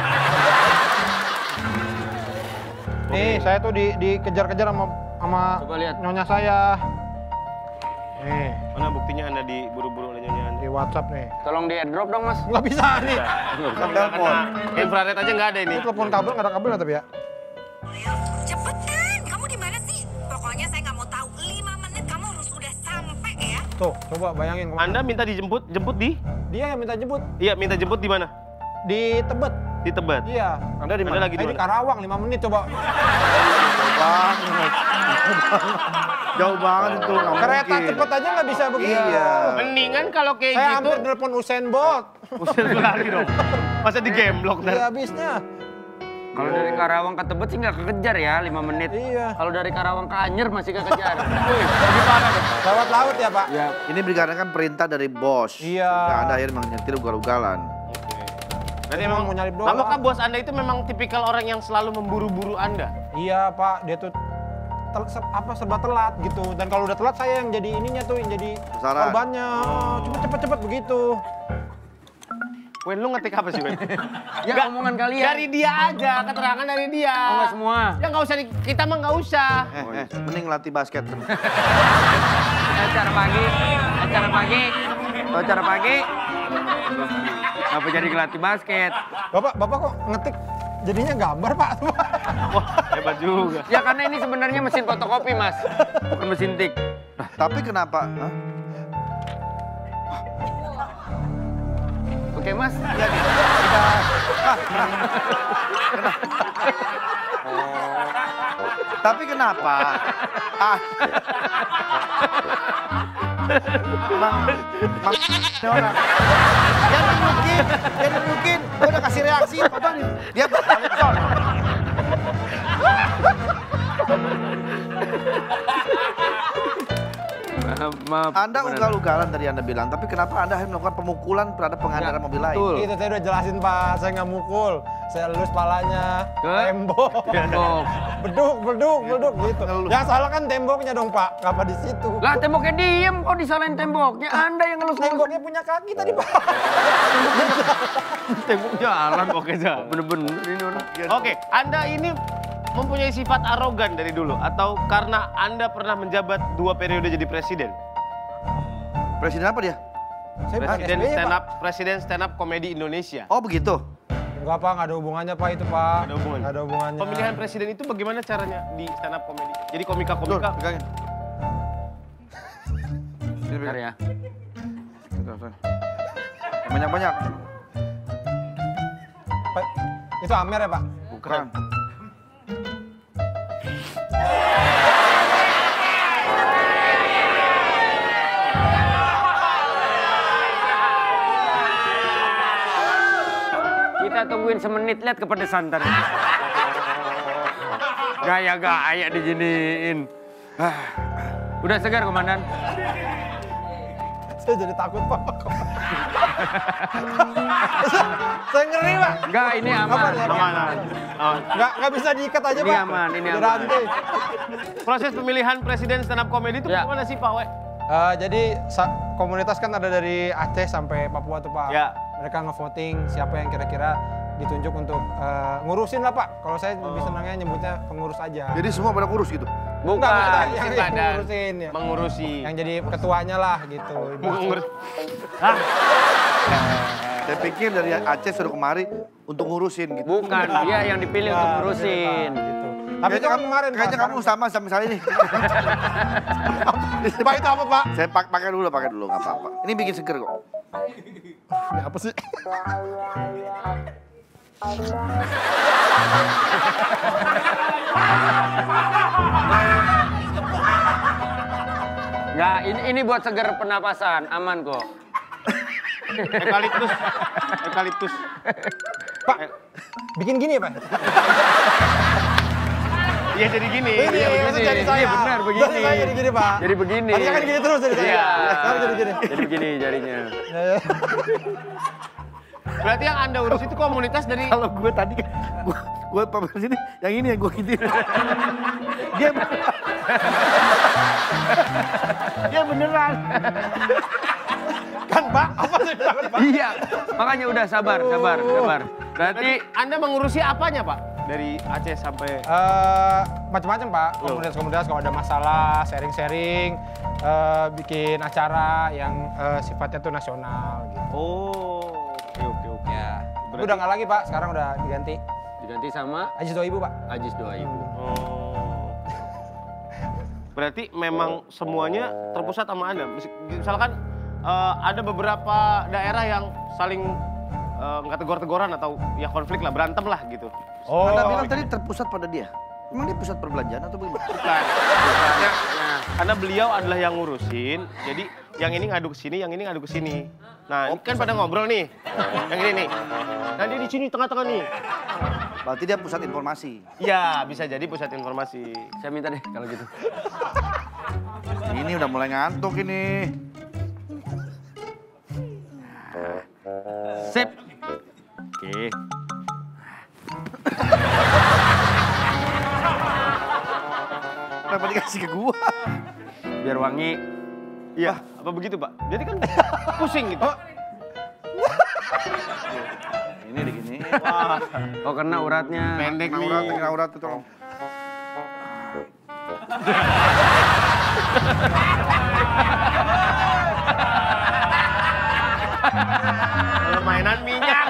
S5: Nih, saya tuh di dikejar-kejar sama sama
S6: Coba lihat.
S5: nyonya saya. Nih,
S3: Mana buktinya Anda diburu-buru oleh nyonya Anda?
S5: di WhatsApp nih.
S6: Tolong di airdrop dong mas.
S5: Nggak bisa nih.
S1: telepon.
S3: Infrared aja nggak ada ini.
S5: Ini telepon kabel nggak ada kabel nggak tapi ya?
S4: Cepetan, kamu di mana sih? Pokoknya saya nggak mau tahu. Lima menit kamu harus udah sampai ya.
S5: Tuh, coba bayangin. Komandan.
S3: Anda minta dijemput, jemput di?
S5: Dia yang minta jemput
S3: Iya, minta jemput di mana?
S5: di Tebet.
S3: Di Tebet.
S5: Iya.
S1: Anda di
S3: Anda
S1: mana?
S3: lagi
S5: Eh,
S3: di
S5: di
S3: mana?
S5: Karawang lima menit coba.
S1: banget. Jauh banget itu. nggak
S5: Kereta
S1: mungkin.
S5: cepet aja nggak bisa begitu.
S1: Iya.
S3: Mendingan kalau kayak
S5: Saya
S3: gitu.
S5: hampir telepon Usain Bolt.
S3: Usir lari dong. Masa di gemblok
S5: Iya
S3: dan.
S5: habisnya.
S6: Kalau dari Karawang ke Tebet sih nggak kekejar ya lima menit.
S5: Iya.
S6: Kalau dari Karawang ke Anyer masih kekejar.
S5: Lewat laut ya Pak?
S6: Ya.
S1: Ini dikarenakan perintah dari bos.
S5: Iya.
S1: Sehingga Anda akhirnya menyentir ugal-ugalan.
S3: Berarti
S5: Emang
S3: memang
S5: mau nyalip doang.
S3: apakah bos Anda itu memang tipikal orang yang selalu memburu-buru Anda?
S5: Iya Pak, dia tuh tel- se- apa serba telat gitu. Dan kalau udah telat saya yang jadi ininya tuh, yang jadi
S1: Sasaran.
S5: korbannya. Cepet cepet cepet begitu.
S3: Wen, lu ngetik apa sih, Wen?
S6: Ya
S3: Nggak,
S6: omongan kalian.
S3: Dari dia aja, keterangan dari dia.
S6: Oh, nggak semua.
S3: Ya nggak usah, di, kita mah nggak usah.
S1: Eh, eh, mending latih basket.
S6: Acara pagi, acara pagi, acara pagi. Apa jadi ngelatih basket?
S5: Bapak, bapak kok ngetik jadinya gambar Pak?
S3: Wah, hebat juga.
S6: Ya karena ini sebenarnya mesin fotokopi mas, bukan mesin tik.
S1: Tapi kenapa? Hah?
S6: Oke mas.
S1: Ya, nih. Kita, ah, kenapa? Tapi kenapa? Ah. Mang, mang, ini orang. Dia mungkin, dia mungkin. Gue udah kasih reaksi, apa nih? Dia balik son.
S6: Maaf, maaf.
S1: Anda ugal-ugalan tadi Anda bilang, tapi kenapa Anda harus melakukan pemukulan terhadap pengendara mobil lain?
S6: Betul.
S5: Itu saya udah jelasin Pak, saya nggak mukul. Saya elus palanya,
S6: Ke?
S5: tembok.
S6: Tembok.
S5: Beduk, beduk, beduk gitu. Yang salah kan temboknya dong Pak, ngapa di situ?
S6: Lah temboknya diem, kok disalahin temboknya? Anda yang ngelus
S5: Temboknya punya kaki tadi Pak.
S3: Tembok jalan, oke jalan.
S6: Bener-bener ini orang.
S3: Oke, Anda ini mempunyai sifat arogan dari dulu atau karena Anda pernah menjabat dua periode jadi presiden?
S1: Presiden apa dia?
S5: Saya bukan
S3: Presiden
S5: S B Y,
S3: stand
S5: Pak.
S3: up, presiden stand up komedi Indonesia.
S1: Oh begitu.
S5: Enggak Pak, nggak ada hubungannya Pak itu Pak.
S3: Ada hubungannya?
S5: Nggak ada hubungannya.
S3: Pemilihan presiden itu bagaimana caranya di stand up komedi? Jadi komika-komika.
S1: Tuh, pegangin.
S6: Bentar ya.
S1: Tuh, tuh. Banyak-banyak.
S5: Pak, itu Amer ya Pak?
S1: Bukan.
S6: Kita tungguin semenit, lihat kepedesan tadi. Gaya-gaya diginiin. Ah. Udah segar komandan?
S5: Saya jadi takut Pak. Saya ngeri Pak.
S6: Enggak, ini aman.
S5: Aman, ya?
S3: Aman, aman. Aman.
S5: Nggak, nggak bisa diikat aja
S6: Ini
S5: Pak.
S6: aman, ini aman.
S5: Dirantai.
S3: Proses pemilihan presiden stand up komedi itu
S6: Ya.
S3: bagaimana sih Pak We?
S5: Eh, jadi sa- komunitas kan ada dari Aceh sampai Papua tuh Pak.
S3: Ya.
S5: Mereka ngevoting siapa yang kira-kira ditunjuk untuk eh, ngurusin lah Pak. Kalau saya lebih senangnya nyebutnya pengurus aja.
S1: Jadi semua pada kurus gitu.
S6: Bukan.
S5: Enggak, maksudnya
S3: Ngurusin
S5: yang, yang
S3: badan.
S5: ngurusin ya.
S3: Mengurusi.
S5: Yang jadi ketuanya lah gitu.
S3: Mengurus.
S1: Saya pikir dari Aceh suruh kemari untuk ngurusin gitu.
S6: Bukan, dia yang dipilih untuk ngurusin.
S5: Gitu. Tapi itu kan kemarin, Pak.
S1: Kayaknya kamu sama sama saya ini.
S5: Pak, itu apa, Pak?
S1: Saya pak pakai dulu, pakai dulu, nggak apa-apa. Ini bikin seger kok.
S5: Ini apa sih?
S6: Nggak, ini, ini buat seger pernapasan, aman kok.
S3: Eukaliptus. Eukaliptus.
S5: Pak, bikin gini ya, Pak?
S3: Iya jadi gini.
S5: Ini,
S3: Iya,
S5: itu jadi saya.
S6: Iya benar, begini.
S5: Jadi saya jadi gini, Pak.
S6: Jadi begini.
S5: Tadinya kan gini terus jadi saya.
S6: Iya.
S5: Sekarang jadi gini.
S6: Jadi begini jarinya.
S5: Ya, ya.
S3: Berarti yang Anda urus itu komunitas dari...
S1: Kalau gue tadi kan, gue, gue pamer sini, yang ini yang gue gituin. Dia beneran. Dia beneran.
S5: Kan, Pak, apa sih bilang, Pak?
S6: Iya, makanya udah sabar, sabar, sabar. Berarti
S3: Anda mengurusi apanya, Pak? Dari Aceh sampai...
S5: Eh, macam-macam, Pak. Komunitas-komunitas kalau ada masalah, sharing-sharing, eh, bikin acara yang eh, sifatnya tuh nasional gitu.
S3: Oh, oke oke oke.
S5: Ya. Tapi udah nggak lagi, Pak. Sekarang udah diganti.
S6: diganti sama
S5: Ajis doa ibu, Pak.
S6: Ajis Doa Ibu.
S3: Oh. Berarti memang semuanya terpusat sama Anda. Mis- Misalkan eh, ada beberapa daerah yang saling eh, nggak tegur-teguran atau ya konflik lah, berantem lah gitu.
S5: Oh.
S1: Anda bilang tadi terpusat pada dia. Emang dia pusat perbelanjaan atau bagaimana?
S3: Bukan. Bukan. Ya, nah, karena beliau adalah yang ngurusin, jadi yang ini ngadu ke sini, yang ini ngadu ke sini. Nah, ini kan pada ngobrol nih. Yang ini nih. Nah, dia di sini tengah-tengah nih.
S1: Berarti dia pusat informasi.
S3: Ya, bisa jadi pusat informasi.
S6: Saya minta deh kalau gitu.
S1: Ini udah mulai ngantuk ini.
S6: Sip.
S3: Oke.
S1: Kenapa dikasih ke gua?
S6: Biar wangi.
S3: Iya, apa begitu, Pak? Jadi kan pusing gitu.
S1: Ini begini.
S3: Wah,
S6: Oh, kena uratnya.
S3: pendek
S1: Kena
S3: nih.
S1: urat, kena urat itu tolong.
S3: Kalau mainan minyak.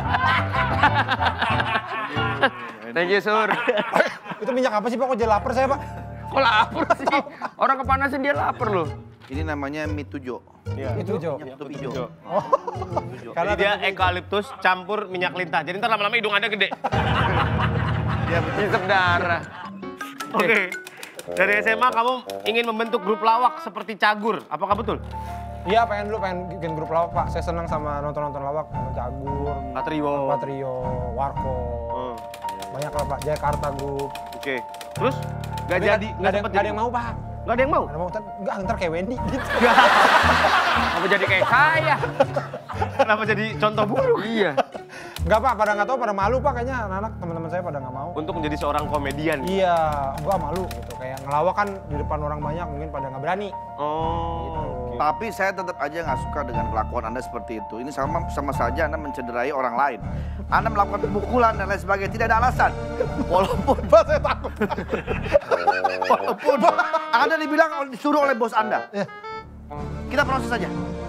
S6: Thank you, Sur.
S5: Itu minyak apa sih, Pak? Kok jadi lapar saya, Pak?
S6: Kok lapar sih? Orang kepanasan dia lapar loh.
S1: Ini namanya mie tujo.
S3: Iya.
S5: Itu, Jo.
S1: Itu hijau.
S3: Jadi dia eukaliptus campur minyak lintah. Jadi ntar lama-lama hidung Anda gede.
S1: Dia betul.
S6: Hisap darah.
S3: Oke. Dari S M A kamu ingin membentuk grup lawak seperti Cagur. Apakah betul?
S5: Iya, pengen dulu pengen bikin grup lawak, Pak. Saya senang sama nonton-nonton lawak, nonton Cagur,
S3: Patrio.
S5: Patrio, Warko.
S3: Hmm.
S5: Banyak lah, Pak. Jakarta Group.
S3: Oke. Terus nggak
S5: Tapi
S3: jadi,
S5: nggak
S3: nggak
S5: ada,
S3: sempet
S5: nggak ada
S3: jadi?
S5: yang mau, Pak.
S3: Nggak ada yang mau?
S5: Nggak ada yang mau, ntar, nggak, ntar kayak Wendy gitu.
S6: Apa jadi kayak saya?
S3: Kenapa jadi contoh buruk?
S6: Iya.
S5: Enggak, Pak, pada nggak tahu, pada malu, Pak, kayaknya anak-anak teman-teman saya pada nggak mau.
S3: Untuk menjadi seorang komedian.
S5: Iya, gua malu gitu. Kayak ngelawak kan di depan orang banyak mungkin pada nggak berani.
S3: Oh. oke.
S1: Tapi saya tetap aja nggak suka dengan kelakuan Anda seperti itu. Ini sama sama saja Anda mencederai orang lain. Anda melakukan pemukulan dan lain sebagainya, tidak ada alasan. Walaupun
S5: Pak, saya takut.
S1: walaupun Anda dibilang disuruh oleh bos Anda. Kita proses saja.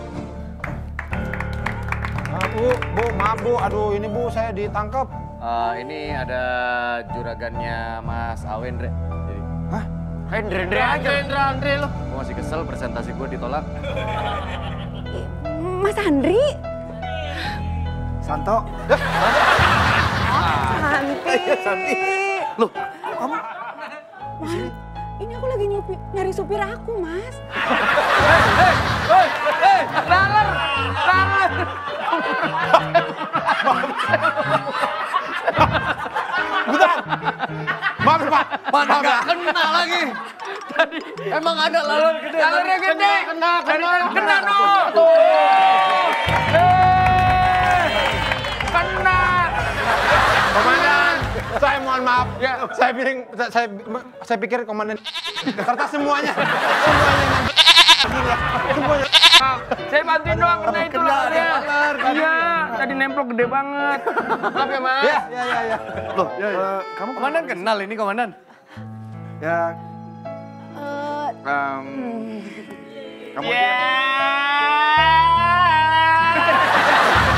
S5: Ah, Bu, Bu, maaf Bu, aduh ini Bu saya ditangkap.
S2: Eh, ini ada juragannya Mas Awen, Re. Jadi,
S1: Hah?
S6: Andre, Andre aja.
S3: Andre, Andre lo.
S2: gue masih kesel presentasi gue ditolak.
S4: Mas Andri,
S1: Santo.
S4: Santi.
S1: Santi. Loh, kamu
S4: Mas, ini aku lagi nyupi, nyari supir aku, Mas.
S6: Laler, laler.
S5: Bentar. Maaf Pak.
S2: Mana nggak kena lagi? Tadi emang ada laler gede.
S6: Lalernya gede.
S3: Kena, kena,
S6: Kena no. Tuh. Eh, Kena.
S5: Komandan, saya mohon maaf. Ya, saya pikir saya saya, saya pikir komandan serta semuanya. Semuanya. Semuanya.
S6: Saya bantuin doang kena itu lalernya. Iya, tadi nemplok gede banget. Maaf ya, Mas.
S5: Ya, ya, ya, ya.
S1: Loh, eh, kamu
S2: Komandan kenal ini komandan?
S1: ya
S4: Eh,
S1: em, kamu
S3: Ya.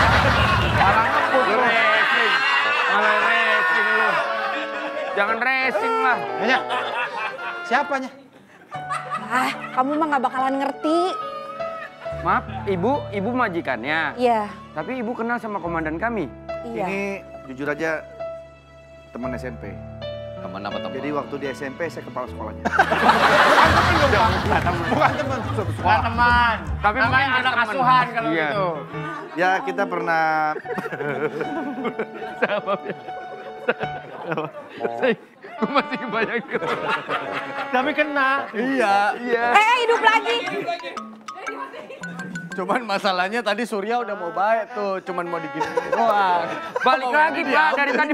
S6: Lu racing. Malah racing lu. Jangan racing. pusing lah.
S5: Nyonya, siapanya?
S4: Ah, kamu mah nggak bakalan ngerti.
S6: Maaf, ibu, ibu majikannya.
S4: Iya.
S6: Tapi ibu kenal sama komandan kami.
S4: Iya.
S1: Ini jujur aja teman S M P.
S2: Teman apa teman?
S1: Jadi waktu di S M P saya kepala sekolahnya.
S5: Bukan teman.
S3: Bukan teman.
S6: Tapi
S3: namanya
S6: mungkin
S3: anak
S6: teman.
S3: asuhan kalau
S6: Iya.
S3: gitu.
S1: Ya kita pernah
S6: Gue masih kebayang.
S3: Tapi kena.
S2: Iya. Iya.
S4: Eh, hidup lagi.
S2: Cuman masalahnya tadi Surya udah mau baik tuh, cuman mau digini doang.
S6: Balik lagi Pak, dari tadi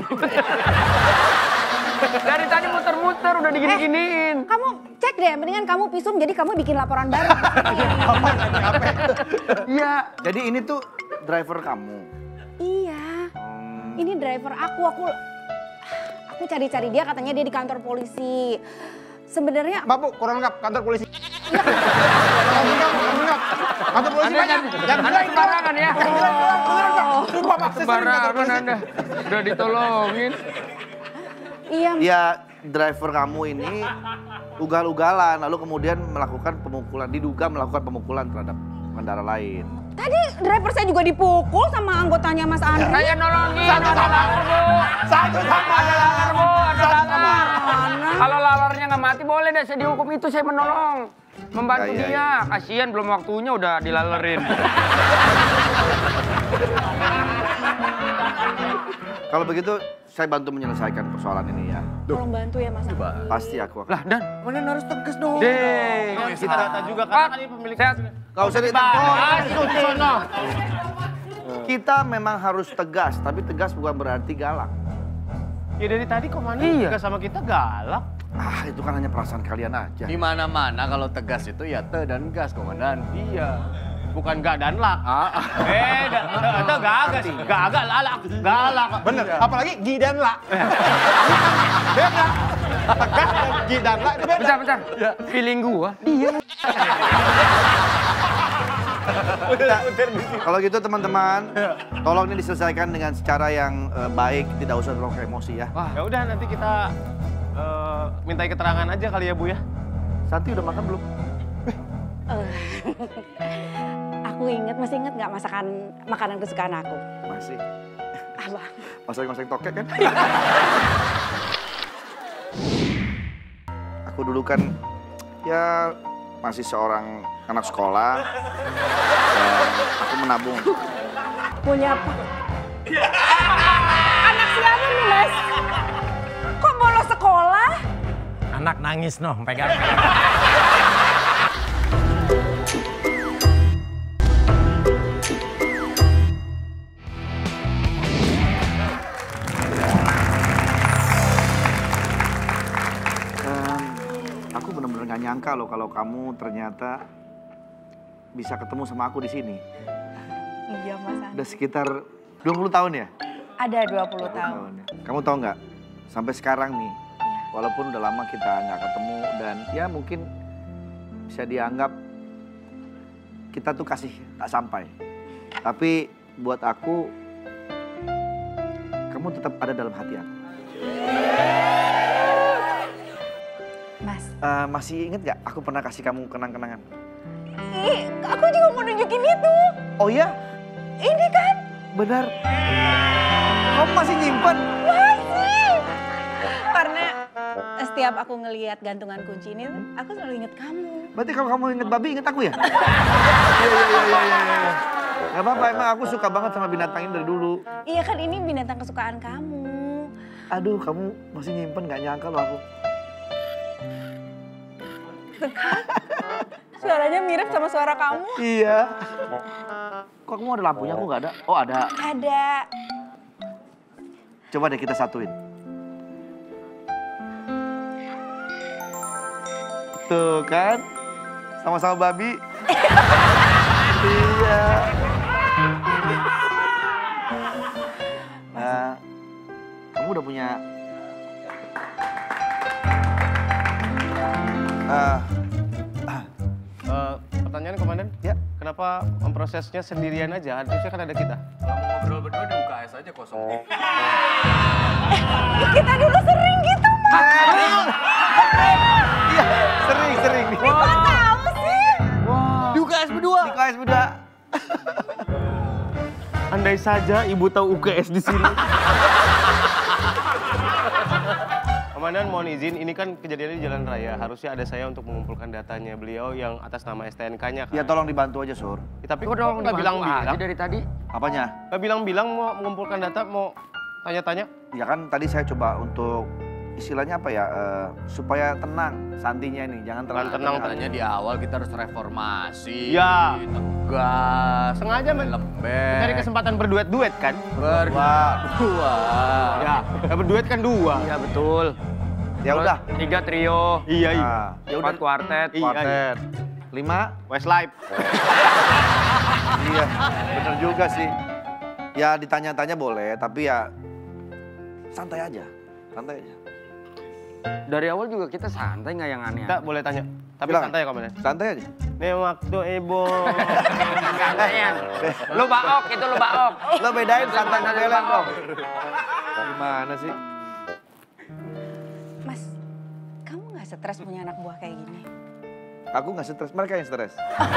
S6: Dari tadi muter-muter udah digini-giniin.
S4: Kamu cek deh, mendingan kamu visum jadi kamu bikin laporan baru.
S6: Iya.
S1: Jadi ini tuh driver kamu.
S4: Iya. Ini driver aku, aku aku cari-cari dia, katanya dia di kantor polisi. Sebenarnya
S5: Mbak Bu, kurang lengkap kantor polisi. Kurang lengkap, kurang lengkap. Kantor polisi banyak. Jangan
S6: Anda sembarangan ya.
S5: Sumpah Pak, saya sering kantor
S6: Sembarangan
S5: polisi.
S6: Anda. Udah ditolongin.
S4: iya.
S1: Ya driver kamu ini ugal-ugalan lalu kemudian melakukan pemukulan, diduga melakukan pemukulan terhadap pengendara lain.
S4: Tadi driver saya juga dipukul sama anggotanya Mas Andri.
S6: Saya nolongin. Satu sama.
S5: Satu sama.
S6: Ada lalar Bu, ada lalar. Kalau lalarnya nggak mati boleh deh saya dihukum, itu saya menolong. Membantu
S1: Ya, ya,
S6: dia. Kasihan belum waktunya udah dilalerin.
S1: Kalau begitu saya bantu menyelesaikan persoalan ini ya.
S4: Tolong bantu ya Mas Andri.
S1: Pasti aku akan.
S6: Lah Dan,
S5: Mana harus tegas dong.
S6: deh.
S3: Kita data juga
S6: Pak,
S3: karena kan ini pemilik.
S6: sehat.
S1: Gak usah ditelepon.
S3: Masuk di sono.
S1: Kita memang harus tegas, tapi tegas bukan berarti galak.
S3: Ya dari tadi komandan
S6: Iya.
S3: juga sama kita galak.
S1: Ah, itu kan hanya perasaan kalian aja.
S2: Di mana-mana kalau tegas itu ya te dan gas, komandan.
S3: Iya. Bukan gak dan lak.
S2: Ah,
S3: Beda. Itu gagas. Gagal lalak. Galak.
S5: Bener, apalagi Gi dan La. Beda. Tegas dan Gi dan La itu beda.
S6: Bentar, bentar. Feeling gua, dia.
S1: Kalau gitu teman-teman, tolong ini diselesaikan dengan secara yang eh, baik, tidak usah terlalu emosi ya.
S3: Ya udah nanti kita eh, mintai keterangan aja kali ya Bu ya.
S1: Santi udah makan belum?
S4: Eh, aku inget, masih inget nggak masakan makanan kesukaan aku?
S1: Masih.
S4: Apa?
S1: Masing-masing tokek kan? Aku dulu kan ya masih seorang anak sekolah dan aku menabung.
S4: Punya apa? Anak siapa nih Mas? Kok bolos sekolah?
S10: Anak nangis noh, pegang.
S1: Dan aku benar-benar gak nyangka loh kalau kamu ternyata bisa ketemu sama aku di sini.
S8: Iya Mas Andri.
S1: Udah sekitar dua puluh tahun ya?
S8: Ada dua puluh tahun.
S1: ya. Kamu tahu nggak? Sampai sekarang nih, walaupun udah lama kita nggak ketemu dan ya mungkin bisa dianggap kita tuh kasih tak sampai. Tapi buat aku, kamu tetap ada dalam hati aku.
S8: Mas.
S1: Eh, masih inget nggak aku pernah kasih kamu kenang-kenangan?
S4: Ih, aku juga mau nunjukin itu.
S1: Oh iya?
S4: Ini kan?
S1: Benar. Kamu masih nyimpen?
S4: Masih. Karena setiap aku ngelihat gantungan kunci ini, aku selalu inget kamu.
S1: Berarti kalau kamu inget babi, inget aku ya? Iya, iya, iya, iya, iya. Gak apa-apa, emang aku suka banget sama binatang ini dari dulu.
S4: Iya kan, ini binatang kesukaan kamu.
S1: Aduh, kamu masih nyimpen, gak nyangka loh aku.
S4: Suaranya mirip sama suara kamu.
S1: Iya. Kok kamu ada lampunya, aku gak ada? Oh ada.
S4: Ada.
S1: Coba deh kita satuin. Tuh kan, sama-sama babi. Iya. Nah, kamu udah punya... Uh,
S3: Eh, pertanyaan komandan,
S1: ya.
S3: kenapa memprosesnya sendirian aja? Harusnya kan ada kita.
S2: kalau mau ngobrol berdua di U K S aja kosong.
S4: Kita dulu sering gitu, Mas.
S1: Iya, sering, sering.
S4: Kok tahu sih?
S6: Di U K S berdua.
S1: Di K S berdua.
S3: Andai saja ibu tahu U K S di sini. Komandan mohon izin, ini kan kejadiannya di jalan raya. Harusnya ada saya untuk mengumpulkan datanya beliau yang atas nama S T N K-nya kan.
S1: Ya tolong dibantu aja, Sur.
S3: Ya, tapi
S6: Kok dong
S3: nggak bilang-bilang.
S6: aja dari tadi?
S1: Apanya?
S3: Nggak bilang-bilang mau mengumpulkan data, mau tanya-tanya.
S1: Ya kan tadi saya coba untuk istilahnya apa ya, eh, supaya tenang santinya ini, jangan terlalu
S3: Tenang,
S2: Katanya di awal kita harus reformasi.
S3: Ya.
S2: Tegas.
S3: Sengaja men-
S2: lembek.
S3: Cari kesempatan berduet-duet kan?
S2: Berdua. Dua.
S3: Ya, ya berduet kan dua.
S6: Iya betul.
S1: Ya udah.
S6: Tiga trio,
S3: Iya, iya.
S1: Nah, ya udah.
S6: empat kuartet.
S3: Iya,
S1: Quartet. Lima.
S3: Westlife.
S1: Iya, bener juga sih. Ya ditanya-tanya boleh, tapi ya santai aja, santai aja.
S6: Dari awal juga kita santai nggak yang aneh?
S3: Kita boleh tanya, tapi
S1: Silakan.
S3: santai ya komandan.
S1: Santai aja.
S3: Ini waktu ibu.
S6: Santaian. Lu baok, itu lu baok.
S1: Lo bedain santai sama
S6: Santai
S1: belen
S6: sama
S1: dong. Gimana sih?
S4: Mas, kamu nggak stres punya anak buah kayak gini?
S1: Aku nggak stres, mereka yang stres.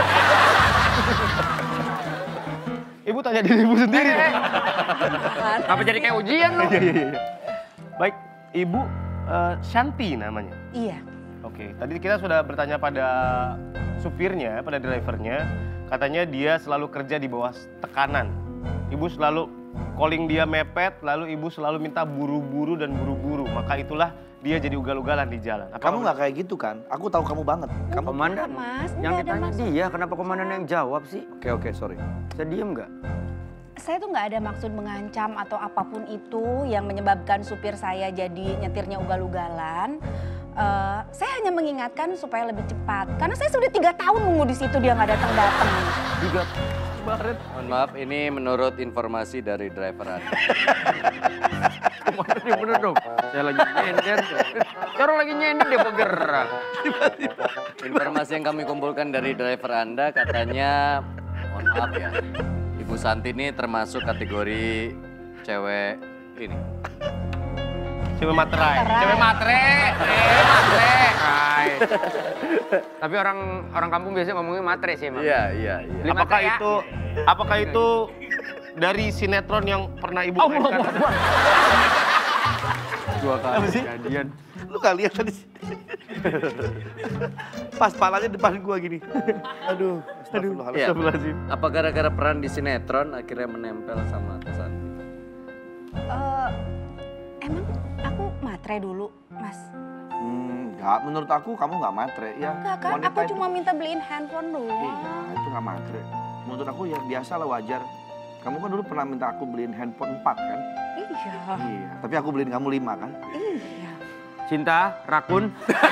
S3: Ibu tanya diri ibu sendiri.
S6: Apa jadi kayak ujian lu?
S3: Iya, iya, iya. Baik, ibu eh, Shanti namanya.
S4: Iya.
S3: Oke, tadi kita sudah bertanya pada supirnya, pada drivernya. Katanya dia selalu kerja di bawah tekanan. Ibu selalu calling dia mepet, lalu ibu selalu minta buru-buru dan buru-buru. Maka itulah dia jadi ugal-ugalan di jalan. Apa
S1: Kamu nggak kayak gitu kan? Aku tahu kamu banget. Kamu.
S6: Komandan,
S4: Mas,
S6: yang
S4: nggak ada
S6: ditanya
S4: maksud.
S6: dia, kenapa komandan yang jawab sih?
S1: Oke oke sorry.
S6: Saya diem nggak?
S4: Saya tuh nggak ada maksud mengancam atau apapun itu yang menyebabkan supir saya jadi nyetirnya ugal-ugalan. Eh, saya hanya mengingatkan supaya lebih cepat. Karena saya sudah tiga tahun nunggu di situ dia nggak datang-datang.
S6: Juga.
S2: Mohon maaf, ini menurut informasi dari driver Anda.
S6: Komandan yang bener dong. Saya lagi nyender. Orang lagi nyender dia bergerak.
S2: Informasi yang kami kumpulkan dari driver Anda katanya, mohon maaf ya, Ibu Santi ini termasuk kategori cewek ini.
S3: Cewek materai.
S6: Cewek matre, cewek matre. Hai. Tapi orang orang kampung biasanya ngomongnya matre sih emang.
S2: Iya, iya, iya.
S6: Beli
S3: Apakah
S6: matre ya?
S3: itu apakah itu dari sinetron yang pernah ibu
S6: Oh,
S3: mainkan?
S6: Dua kali
S3: Apa sih?
S6: kejadian.
S1: Lu gak lihat tadi? Pas palanya depan gua gini. Aduh, astagfirullahaladzim.
S2: Iya.
S3: Astagfirullahaladzim.
S2: Apa gara-gara peran di sinetron akhirnya menempel sama Kak Santi?
S4: Eh, emang aku matre dulu, Mas?
S1: Hmm, enggak, menurut aku kamu nggak matre ya.
S4: Enggak kan,
S1: wanita
S4: aku
S1: itu-
S4: cuma minta beliin handphone doang.
S1: Iya, itu nggak matre. Menurut aku ya biasa lah, wajar. Kamu kan dulu pernah minta aku beliin handphone empat kan?
S4: Iya,
S1: Iya, tapi aku beliin kamu lima kan?
S4: iya.
S6: Cinta, rakun.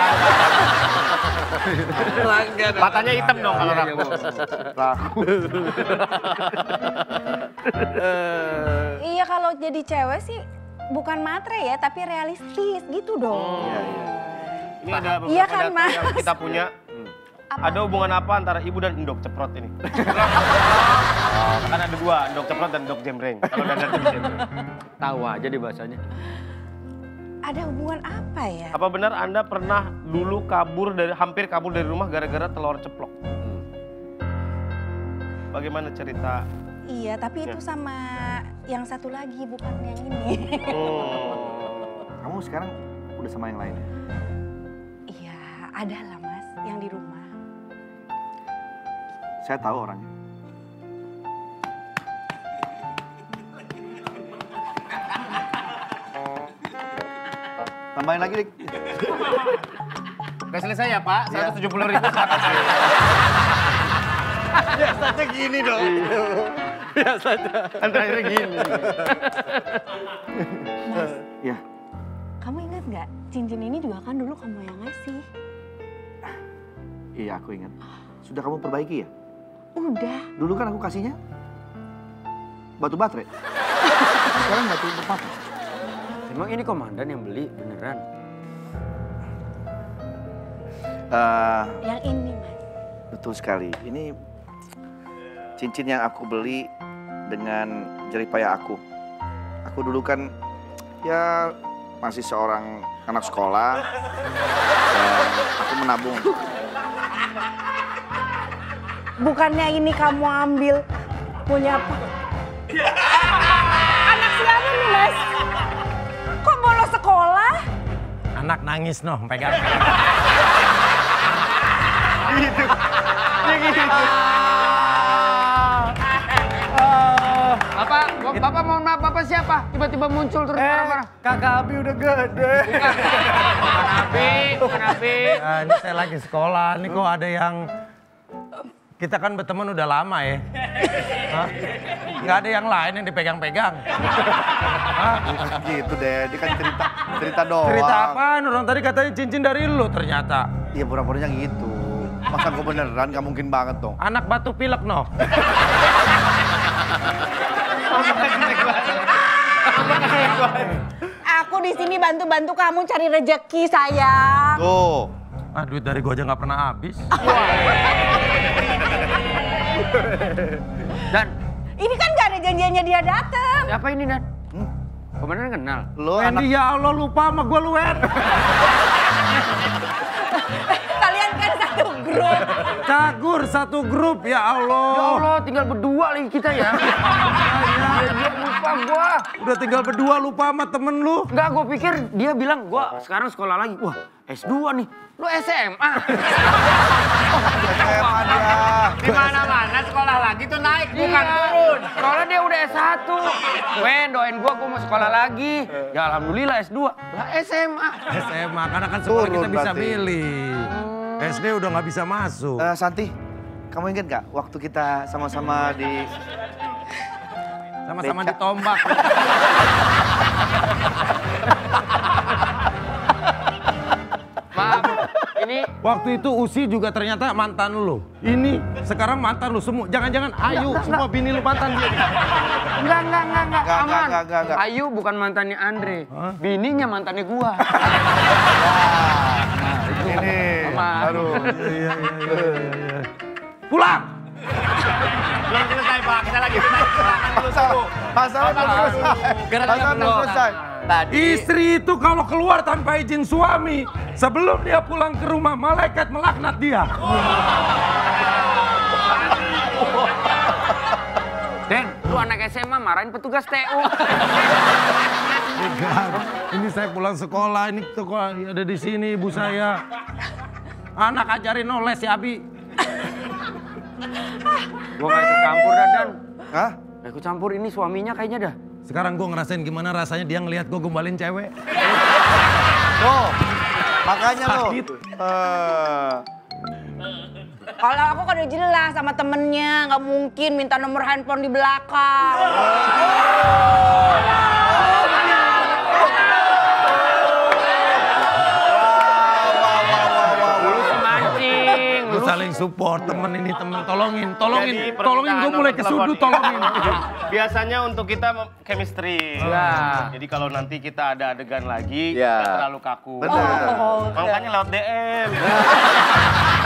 S3: Matanya hitam dong kalau raku.
S1: Raku.
S4: Iya kalau jadi cewek sih bukan matre ya, tapi realistis gitu dong.
S1: Iya, iya.
S3: Ini ada beberapa
S4: Iya kan,
S3: data
S4: Mas?
S3: yang kita punya.
S4: Apa?
S3: Ada hubungan apa antara ibu dan endok ceprot ini? Kan ada dua, endok ceprot dan endok jembreng. Kalau dadar jadi jembreng.
S6: Tahu aja deh bahasanya.
S4: Ada hubungan apa ya?
S3: Apa benar Anda pernah dulu kabur dari hampir kabur dari rumah gara-gara telur ceplok? Bagaimana cerita?
S4: Iya, tapi itu
S3: Ya.
S4: sama yang satu lagi, bukan yang ini.
S3: Oh.
S1: Kamu sekarang udah sama yang lain ya?
S4: Iya, ada lah Mas, yang di rumah.
S1: Saya tahu orangnya. Tambahin lagi, Dik.
S3: Udah selesai ya Pak?
S1: Iya.
S3: seratus tujuh puluh ribu Biasanya gini dong. Biasanya. Kan terakhirnya gini.
S4: Mas,
S1: Ya,
S4: kamu ingat nggak? Cincin ini juga kan dulu kamu yang ngasih.
S1: iya aku ingat. Sudah kamu perbaiki ya?
S4: Udah.
S1: Dulu kan aku kasihnya batu baterai. Sekarang batu berpapa.
S6: Emang ini komandan yang beli beneran?
S1: Eh,
S4: Yang ini Mas.
S1: betul sekali. Ini cincin yang aku beli dengan jerih payah aku. Aku dulu kan ya masih seorang anak sekolah dan aku menabung.
S4: Bukannya ini kamu ambil punya apa? Anak siapa nih Mas? Kok bolos sekolah?
S10: Anak nangis noh, pegang.
S3: Gitu. Ya gitu.
S6: Bapak, Bapak mohon maaf, Bapak siapa? Tiba-tiba muncul terus marah-marah.
S5: Kakak Abi udah gede.
S6: Bukan Abi, bukan Abi.
S10: Nah, ini saya lagi sekolah, ini kok ada yang... Kita kan berteman udah lama ya. Hah? Nggak ada yang lain yang dipegang-pegang. Hah?
S1: Gitu deh, dia kan cerita cerita doang.
S10: Cerita apaan? Orang tadi katanya cincin dari lu ternyata.
S1: Iya pura-puranya gitu. Masa gue beneran gak mungkin banget dong.
S10: Anak batu pilek noh.
S4: Aku di sini bantu-bantu kamu cari rejeki sayang.
S1: Tuh.
S10: Ah, duit dari gua aja nggak pernah habis.
S6: Dan,
S4: Ini kan gak ada janjiannya dia dateng.
S6: siapa ini Dan? Hmm? Komandan kenal?
S1: Lo
S10: Wendy,
S1: anak...
S10: ya Allah lupa sama gua lu, Wen.
S4: Kalian kan satu grup.
S10: Cagur satu grup, ya Allah.
S6: Ya Allah, tinggal berdua lagi kita ya. Iya, dia lupa gua.
S10: Udah tinggal berdua lupa sama temen lu.
S6: Enggak, gua pikir dia bilang gua sekarang sekolah lagi. Wah, S dua nih. Lu S M A.
S1: S M A dia.
S3: Di mana-mana sekolah lagi tuh naik, bukan turun.
S6: Soalnya dia udah S satu. Wen, doain gua, gua mau sekolah lagi. Ya alhamdulillah S dua. Lah S M A.
S10: S M A, karena kan sekolah
S1: Turun
S10: kita bisa
S1: berarti.
S10: milih. S D udah nggak bisa masuk.
S1: Eh, Santi, kamu ingat gak waktu kita sama-sama di...
S10: Sama-sama
S1: beca.
S10: ditombak.
S6: Maaf, ini
S10: Waktu itu Usi juga ternyata mantan lu. Ini sekarang mantan lu semua. Jangan-jangan Ayu semua bini lu mantan dia.
S6: enggak, enggak, enggak, enggak,
S1: Enggak,
S6: aman.
S1: enggak, enggak, enggak, enggak.
S6: Ayu bukan mantannya Andre. Bininya mantannya gua.
S1: Ini,
S6: Aman.
S1: aduh.
S10: Iya, iya, iya, iya. Pulang!
S3: Belum selesai Pak, kita lagi naik.
S1: Masalah, masalah belum selesai. Masalah belum selesai.
S10: Istri itu kalau keluar tanpa izin suami, sebelum dia pulang ke rumah, malaikat melaknat dia.
S6: Den, lu anak S M A marahin petugas T U.
S10: Enggak, ini saya pulang sekolah, ini sekolah ada di sini ibu saya. Anak ajarin noles ya Abi.
S6: Gua gak ikut campur dah, Dan.
S1: Hah?
S6: Gak ikut campur, ini suaminya kayaknya dah.
S10: Sekarang gue ngerasain gimana rasanya dia ngelihat gue gombalin cewek.
S1: Tuh, makanya lo.
S10: Sakit.
S1: Eh,
S4: Kalau aku kan udah jelas sama temennya, nggak mungkin minta nomor handphone di belakang.
S6: Lu semancing.
S10: Lu saling support, temen ini temen, tolongin, tolongin,
S3: Jadi,
S10: tolongin gue
S3: permintaan
S10: mulai
S3: nomor
S10: ke sudut,
S3: telepon.
S10: tolongin.
S3: Biasanya untuk kita mem- chemistry.
S6: Ya.
S3: Jadi kalau nanti kita ada adegan lagi,
S2: Ya.
S3: kita terlalu kaku.
S1: Benar.
S4: Oh,
S3: Makanya lewat D M.